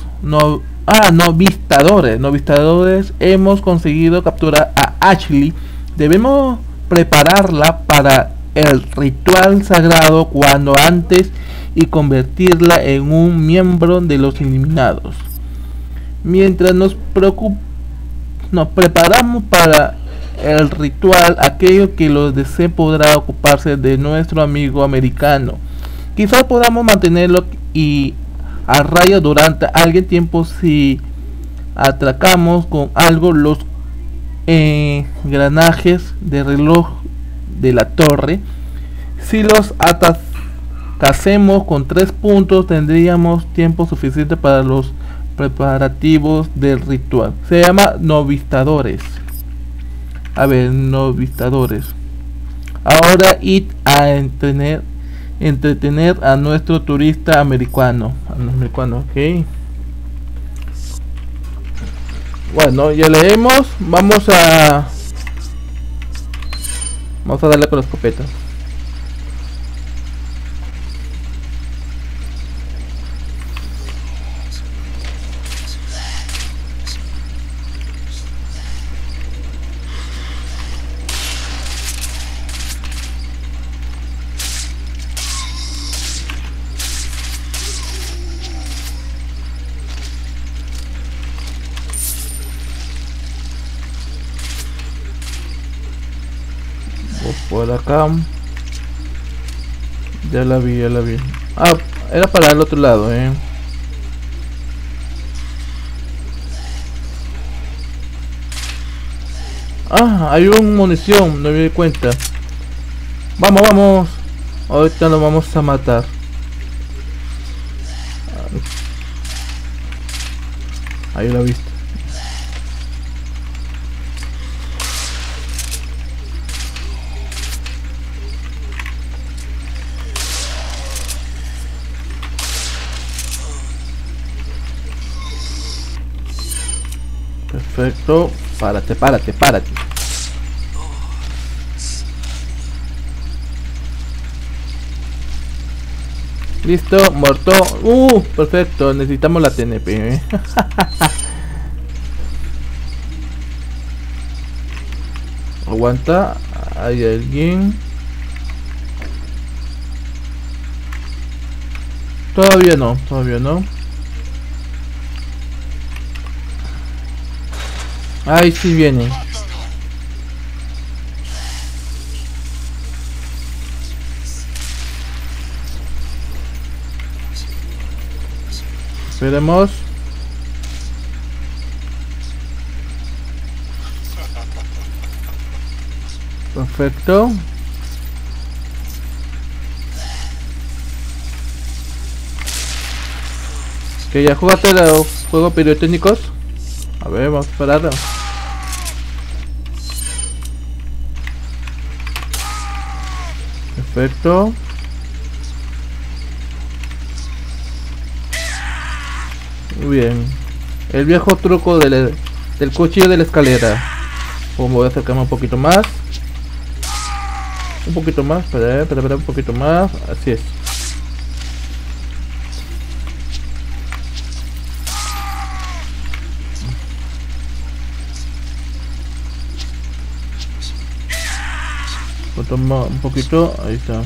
novistadores hemos conseguido capturar a Ashley. Debemos prepararla para el ritual sagrado cuando antes y convertirla en un miembro de los eliminados. Mientras nos preparamos para el ritual, aquello que lo desee podrá ocuparse de nuestro amigo americano. Quizás podamos mantenerlo y a raya durante algún tiempo si atracamos con algo los engranajes de reloj de la torre. Si los atacásemos con 3 puntos tendríamos tiempo suficiente para los preparativos del ritual. Se llama novistadores. A ver, novistadores. Ahora id a entretener a nuestro turista americano. Ok. Bueno, ya leemos. Vamos a darle con las escopetas. Por acá. Ya la vi. Ah, era para el otro lado, Ah, hay un munición, no me di cuenta. Vamos. Ahorita lo vamos a matar. Ahí lo viste. Perfecto. Párate, párate, párate. Listo, muerto. Perfecto. Necesitamos la TNP. Aguanta. Hay alguien. Todavía no, todavía no. Ahí sí viene. Esperemos. Perfecto. Que ya jugaste los juegos pirotécnicos. A ver, vamos a esperar. Perfecto. Muy bien. El viejo truco del cuchillo de la escalera. Voy a acercarme un poquito más. Un poquito más, espera, un poquito más. Así es. Un poquito, ahí está.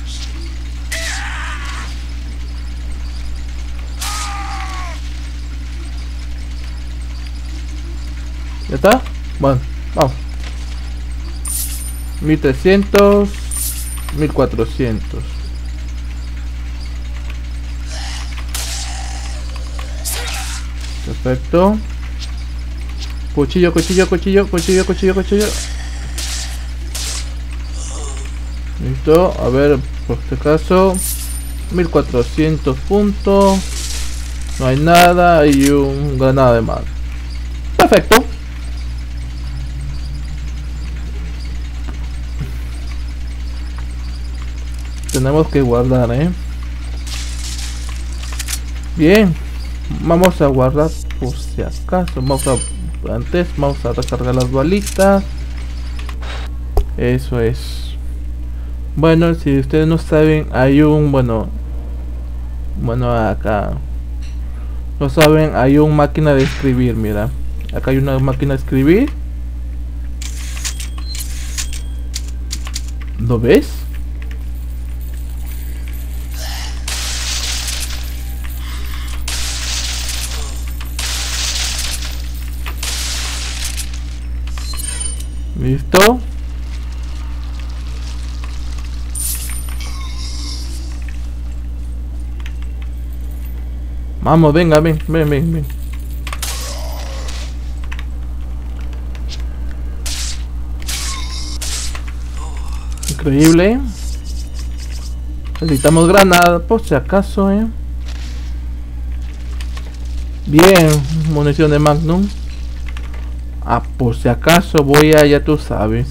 ¿Ya está? Bueno, vamos. 1300, 1400. Perfecto. Cuchillo. Listo, a ver, por este caso 1400 puntos. No hay nada y un granada de mar. Perfecto. Tenemos que guardar, bien. Vamos a guardar por si acaso. Vamos a recargar las balitas. Eso es. Bueno, si ustedes no saben, hay un bueno acá no saben, hay una máquina de escribir. Mira, acá hay una máquina de escribir. ¿Lo ves? ¿Listo? Vamos, venga, ven. Increíble. Necesitamos granada, por si acaso, Bien, munición de Magnum. Por si acaso voy a, ya tú sabes,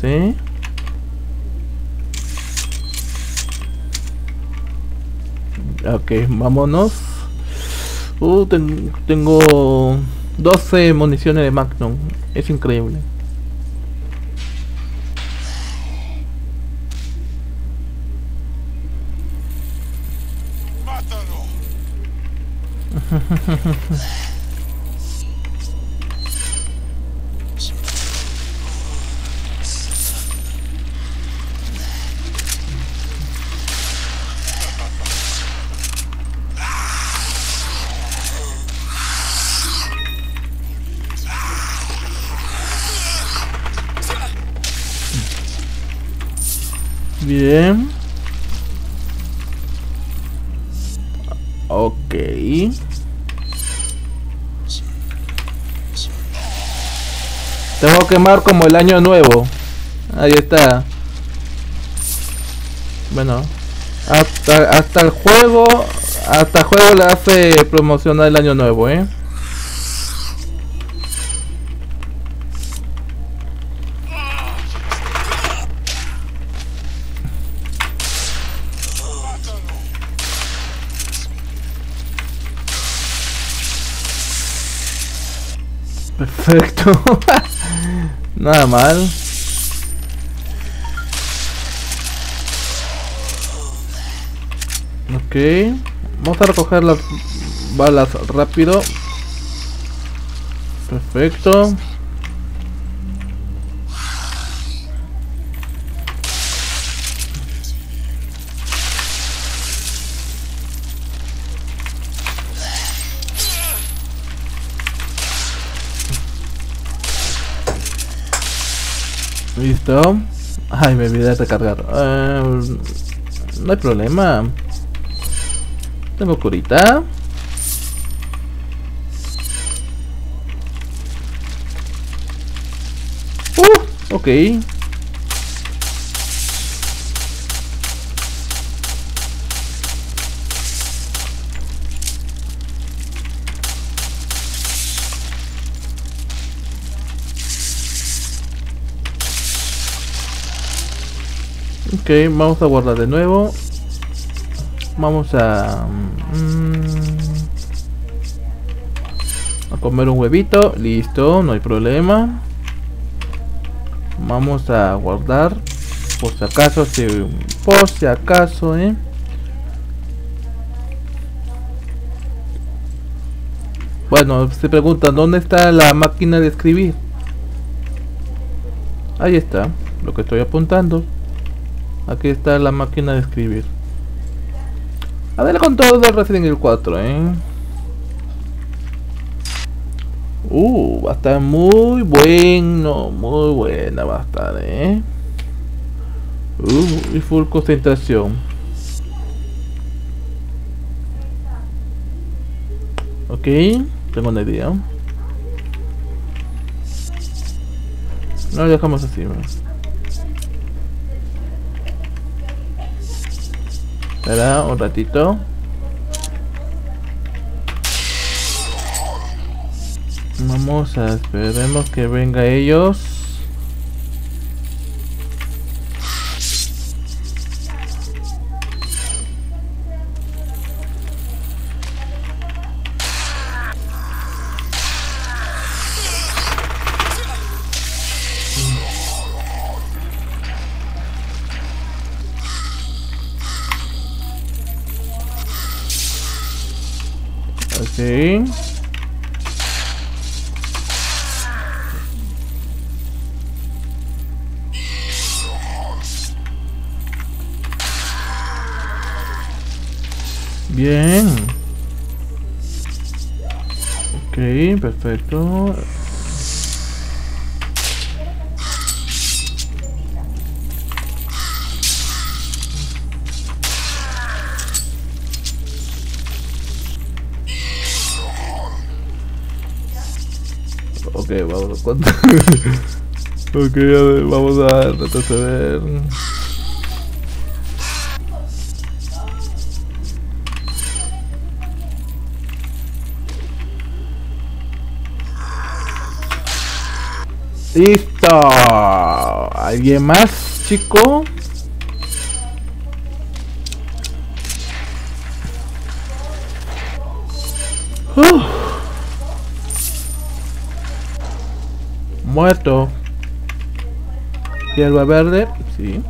Ok, vámonos. Tengo 12 municiones de Magnum. Es increíble.
¡Mátalo!
Bien. Ok. Tengo que quemar como el año nuevo. Ahí está. Bueno, hasta el juego le hace promocionar el año nuevo, Perfecto. Nada mal. Ok. Vamos a recoger las balas rápido. Perfecto. Listo. Ay, me olvidé de recargar. No hay problema. Tengo curita. Ok. Ok, vamos a guardar de nuevo. Vamos a comer un huevito. Listo, no hay problema. Vamos a guardar por si acaso, Bueno, se preguntan ¿dónde está la máquina de escribir? Ahí está, lo que estoy apuntando. Aquí está la máquina de escribir. A ver el control del Resident Evil 4, va a estar muy bueno, muy buena va a estar, y full concentración. Ok, tengo una idea. No lo dejamos así, ¿no? Espera un ratito. Vamos a esperemos que venga ellos. Ok. Bien. Ok, perfecto. Ok, vamos a ok, a ver, vamos a retroceder. Listo. ¿Alguien más, chico? Muerto. Hierba verde, sí.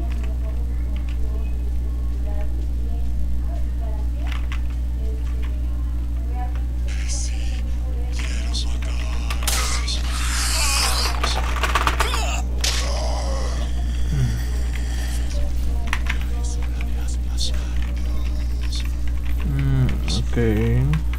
Ok.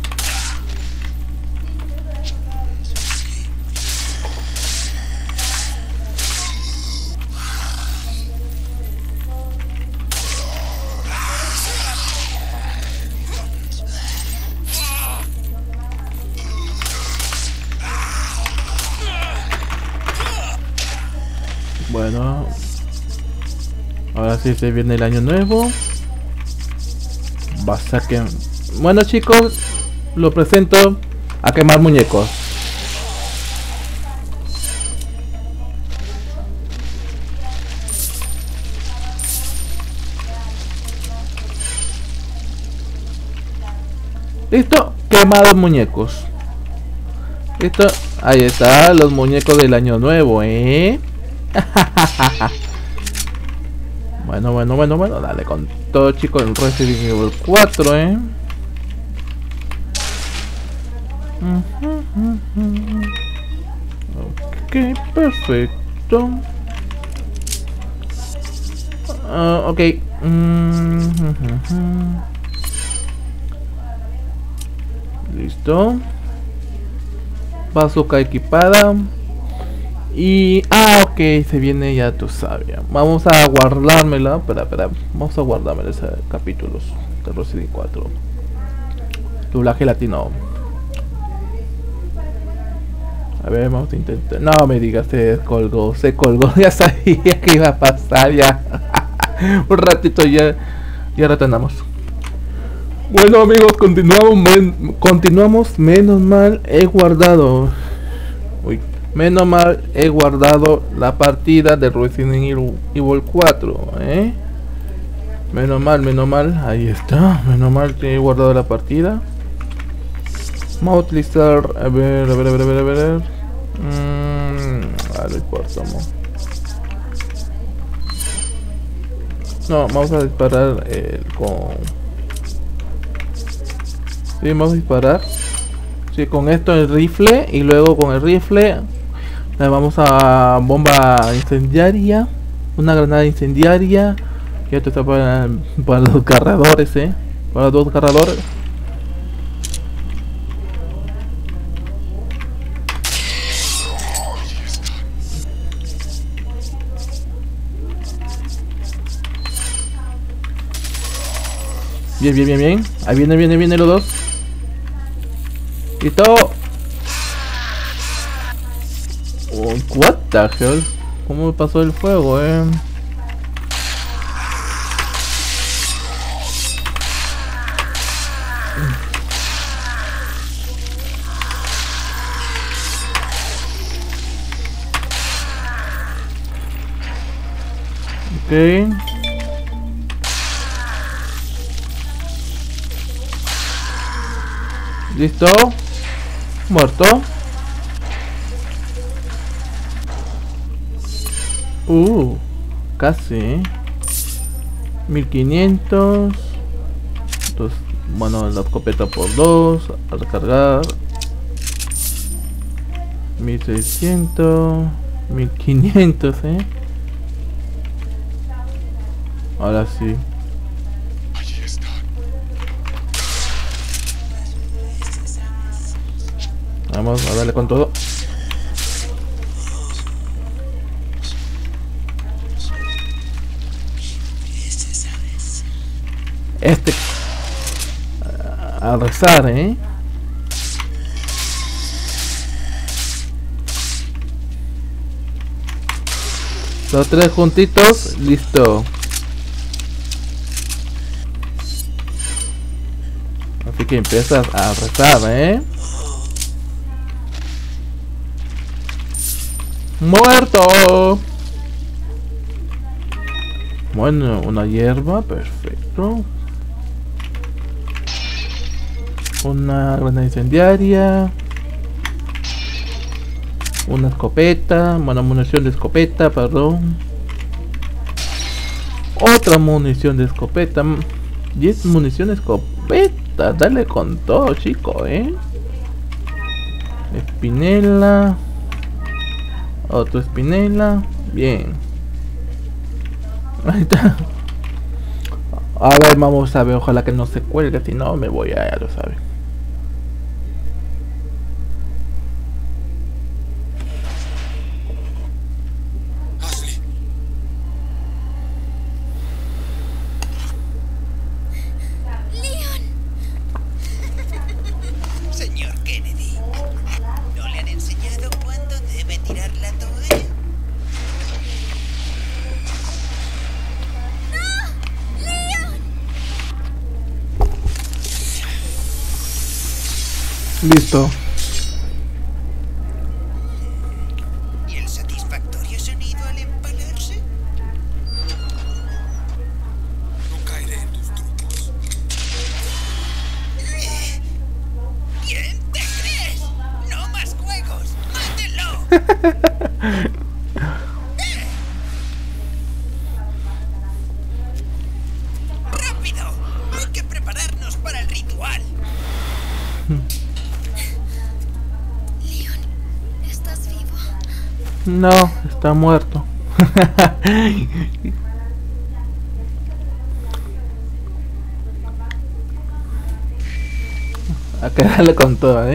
Bueno, ahora sí se viene el año nuevo. Basta que... Bueno, chicos, lo presento a quemar muñecos. Listo, quemados muñecos. Listo, Ahí está, los muñecos del año nuevo, Bueno, dale con todo, chicos, el Resident Evil 4, Ok, perfecto. Ok. Listo. Bazooka equipada. Y... ok, se viene, ya tú sabes. Vamos a guardármela. Espera. Vamos a guardármela ese capítulos de Resident 4. Doblaje latino. A ver, vamos a intentar. No me digas, se colgó. Ya sabía que iba a pasar ya. Un ratito ya retornamos. Bueno, amigos, continuamos. Menos mal he guardado. Menos mal he guardado la partida de Resident Evil 4, Menos mal, ahí está. Menos mal que he guardado la partida. Vamos a utilizar, a ver. Vale, cortamos. No, vamos a disparar Sí, vamos a disparar. Sí, con esto el rifle. Y luego con el rifle le vamos a bomba incendiaria. Una granada incendiaria. Y esto está para los cargadores, Para los dos cargadores. Bien. Ahí viene los dos. ¡Listo! What the hell? ¿Cómo me pasó el fuego, Ok. Listo. Muerto. Casi. 1500. Entonces, bueno, la escopeta por 2. A recargar. 1600. 1500, Ahora sí. Vamos a darle con todo. A rezar, Los tres juntitos, listo. Así que empiezas a rezar, ¡Muerto! Bueno, una hierba, perfecto. Una granada incendiaria. Una escopeta. Bueno, munición de escopeta, perdón. Otra munición de escopeta. 10 munición de escopeta. Dale con todo, chico, Espinela. Otro espinela. Bien. Ahí está. A ver, vamos a ver. Ojalá que no se cuelgue. Si no, me voy a... Ya lo sabe. Listo.
¿Y el satisfactorio sonido al empalarse?
No caeré en tus trucos.
¿Quién te crees? ¡No más juegos! ¡Rápido! Hay que prepararnos para el ritual.
Leon, ¿estás vivo?
No, está muerto. A quedarle con todo,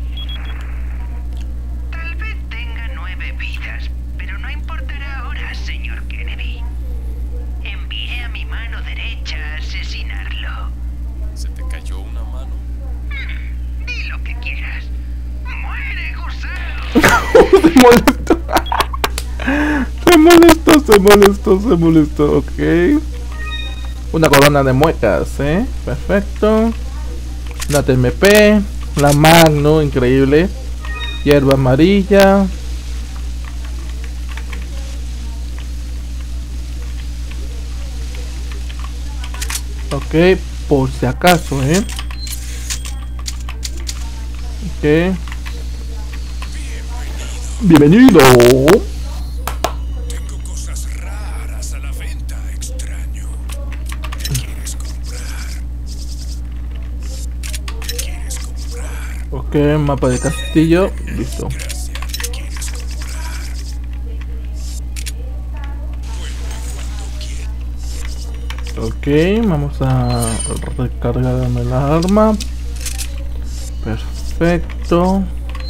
Tal vez tenga 9 vidas, pero no importará ahora, señor Kennedy. Envié a mi mano derecha a asesinarlo.
¿Se te cayó una mano?
Di lo que quieras. ¡Muere, gusano!
Se molestó, ok. Una corona de muecas, perfecto. Una TMP, la Magno, increíble. Hierba amarilla. Ok, por si acaso, Ok. Bienvenido.
Tengo cosas raras a la venta, extraño. ¿Qué quieres comprar? ¿Qué quieres comprar?
Ok, mapa de castillo. Listo.
Gracias. ¿Qué quieres comprar? Vuelve cuando quieras.
Ok, vamos a recargarme la arma. Perfecto.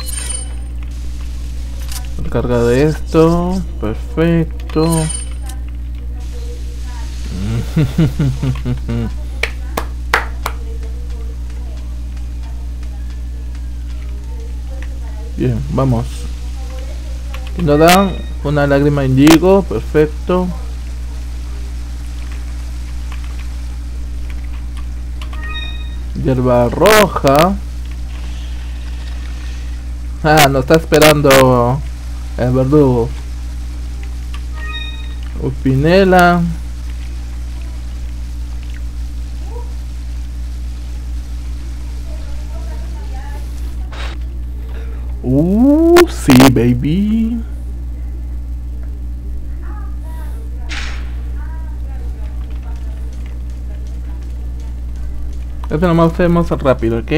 Recarga de esto. Perfecto. Bien, vamos. Y nos dan una lágrima indigo. Perfecto. Hierba roja. Ah, nos está esperando el verdugo. Upinela. Sí, baby. Esto nomás hacemos rápido, ¿ok?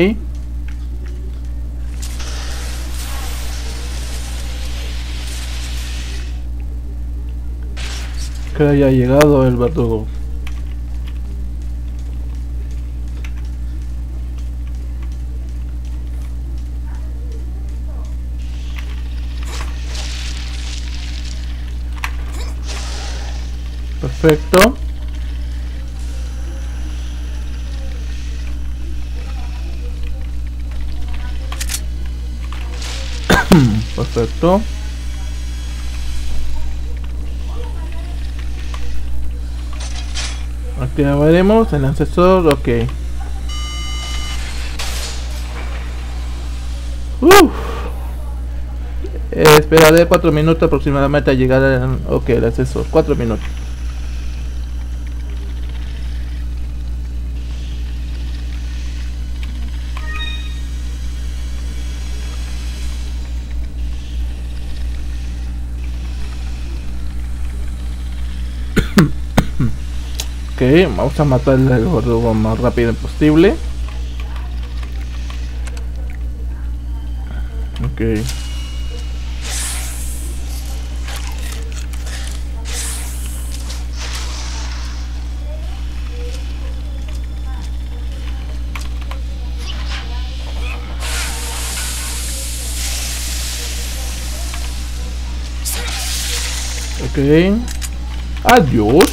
Que haya llegado el verdugo. Perfecto. Perfecto. Activaremos el ascensor, ok. Esperaré 4 minutos aproximadamente a llegar al... Ok, el ascensor, 4 minutos. Ok, vamos a matarle al verdugo lo más rápido posible. Ok. Ok. Adiós.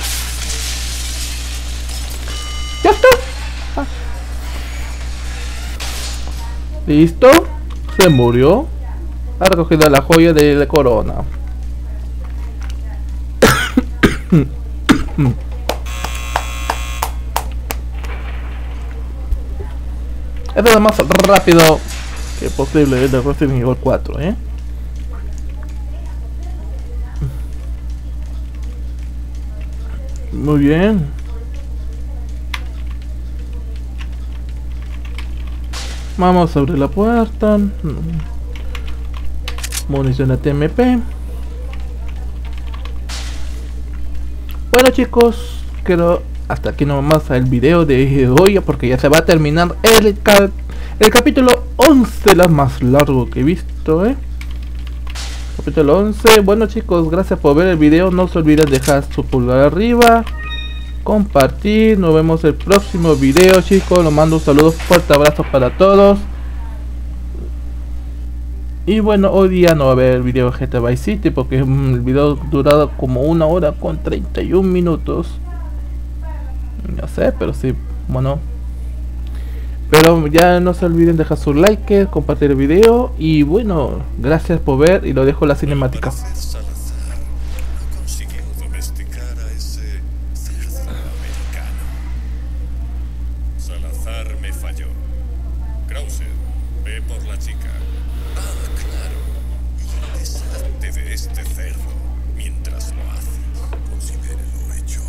Ya está. Ah. Listo. Se murió. Ha recogido la joya de la corona. Esto es lo más rápido que posible de Resident Evil 4, Muy bien. Vamos a abrir la puerta. munición ATMP. Bueno chicos, creo hasta aquí nomás el video de hoy, porque ya se va a terminar el capítulo 11, la más largo que he visto, capítulo 11. Bueno chicos, gracias por ver el video, no se olviden dejar su pulgar arriba, compartir, nos vemos el próximo video chicos, les mando un saludo, fuerte abrazo para todos. Y bueno, hoy día no va a haber video de GTA Vice City porque el video durado como 1 hora con 31 minutos. No sé, pero sí, bueno. Pero ya no se olviden dejar su like, compartir el video. Y bueno, gracias por ver y lo dejo la cinemática.
Salazar no consiguió domesticar a ese cerdo americano. Salazar me falló. Krauser, ve por la chica. Ah, claro. Y deshazte de este cerdo mientras lo hace. Considérelo hecho.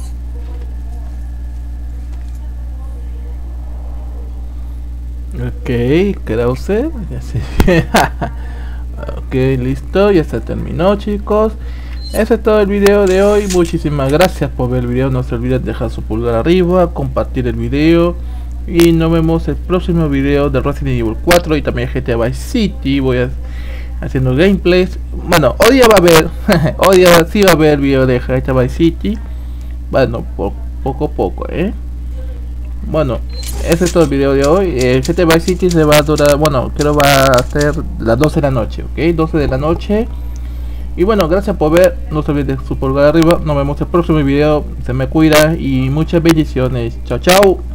Ok, Krauser. Ok, listo, ya se terminó chicos. Ese es todo el video de hoy. Muchísimas gracias por ver el video. No se olviden dejar su pulgar arriba, compartir el video. Y nos vemos el próximo video de Resident Evil 4 y también GTA Vice City. Voy haciendo gameplays. Bueno, hoy día va a haber hoy día sí va a haber video de GTA Vice City. Bueno, poco a poco, Bueno, ese es todo el video de hoy. GTA Vice City se va a durar, bueno, creo va a ser las 12 de la noche, ok, 12 de la noche. Y bueno, gracias por ver, no se olviden de su pulgar arriba. Nos vemos el próximo video, se me cuida y muchas bendiciones. Chao, chao.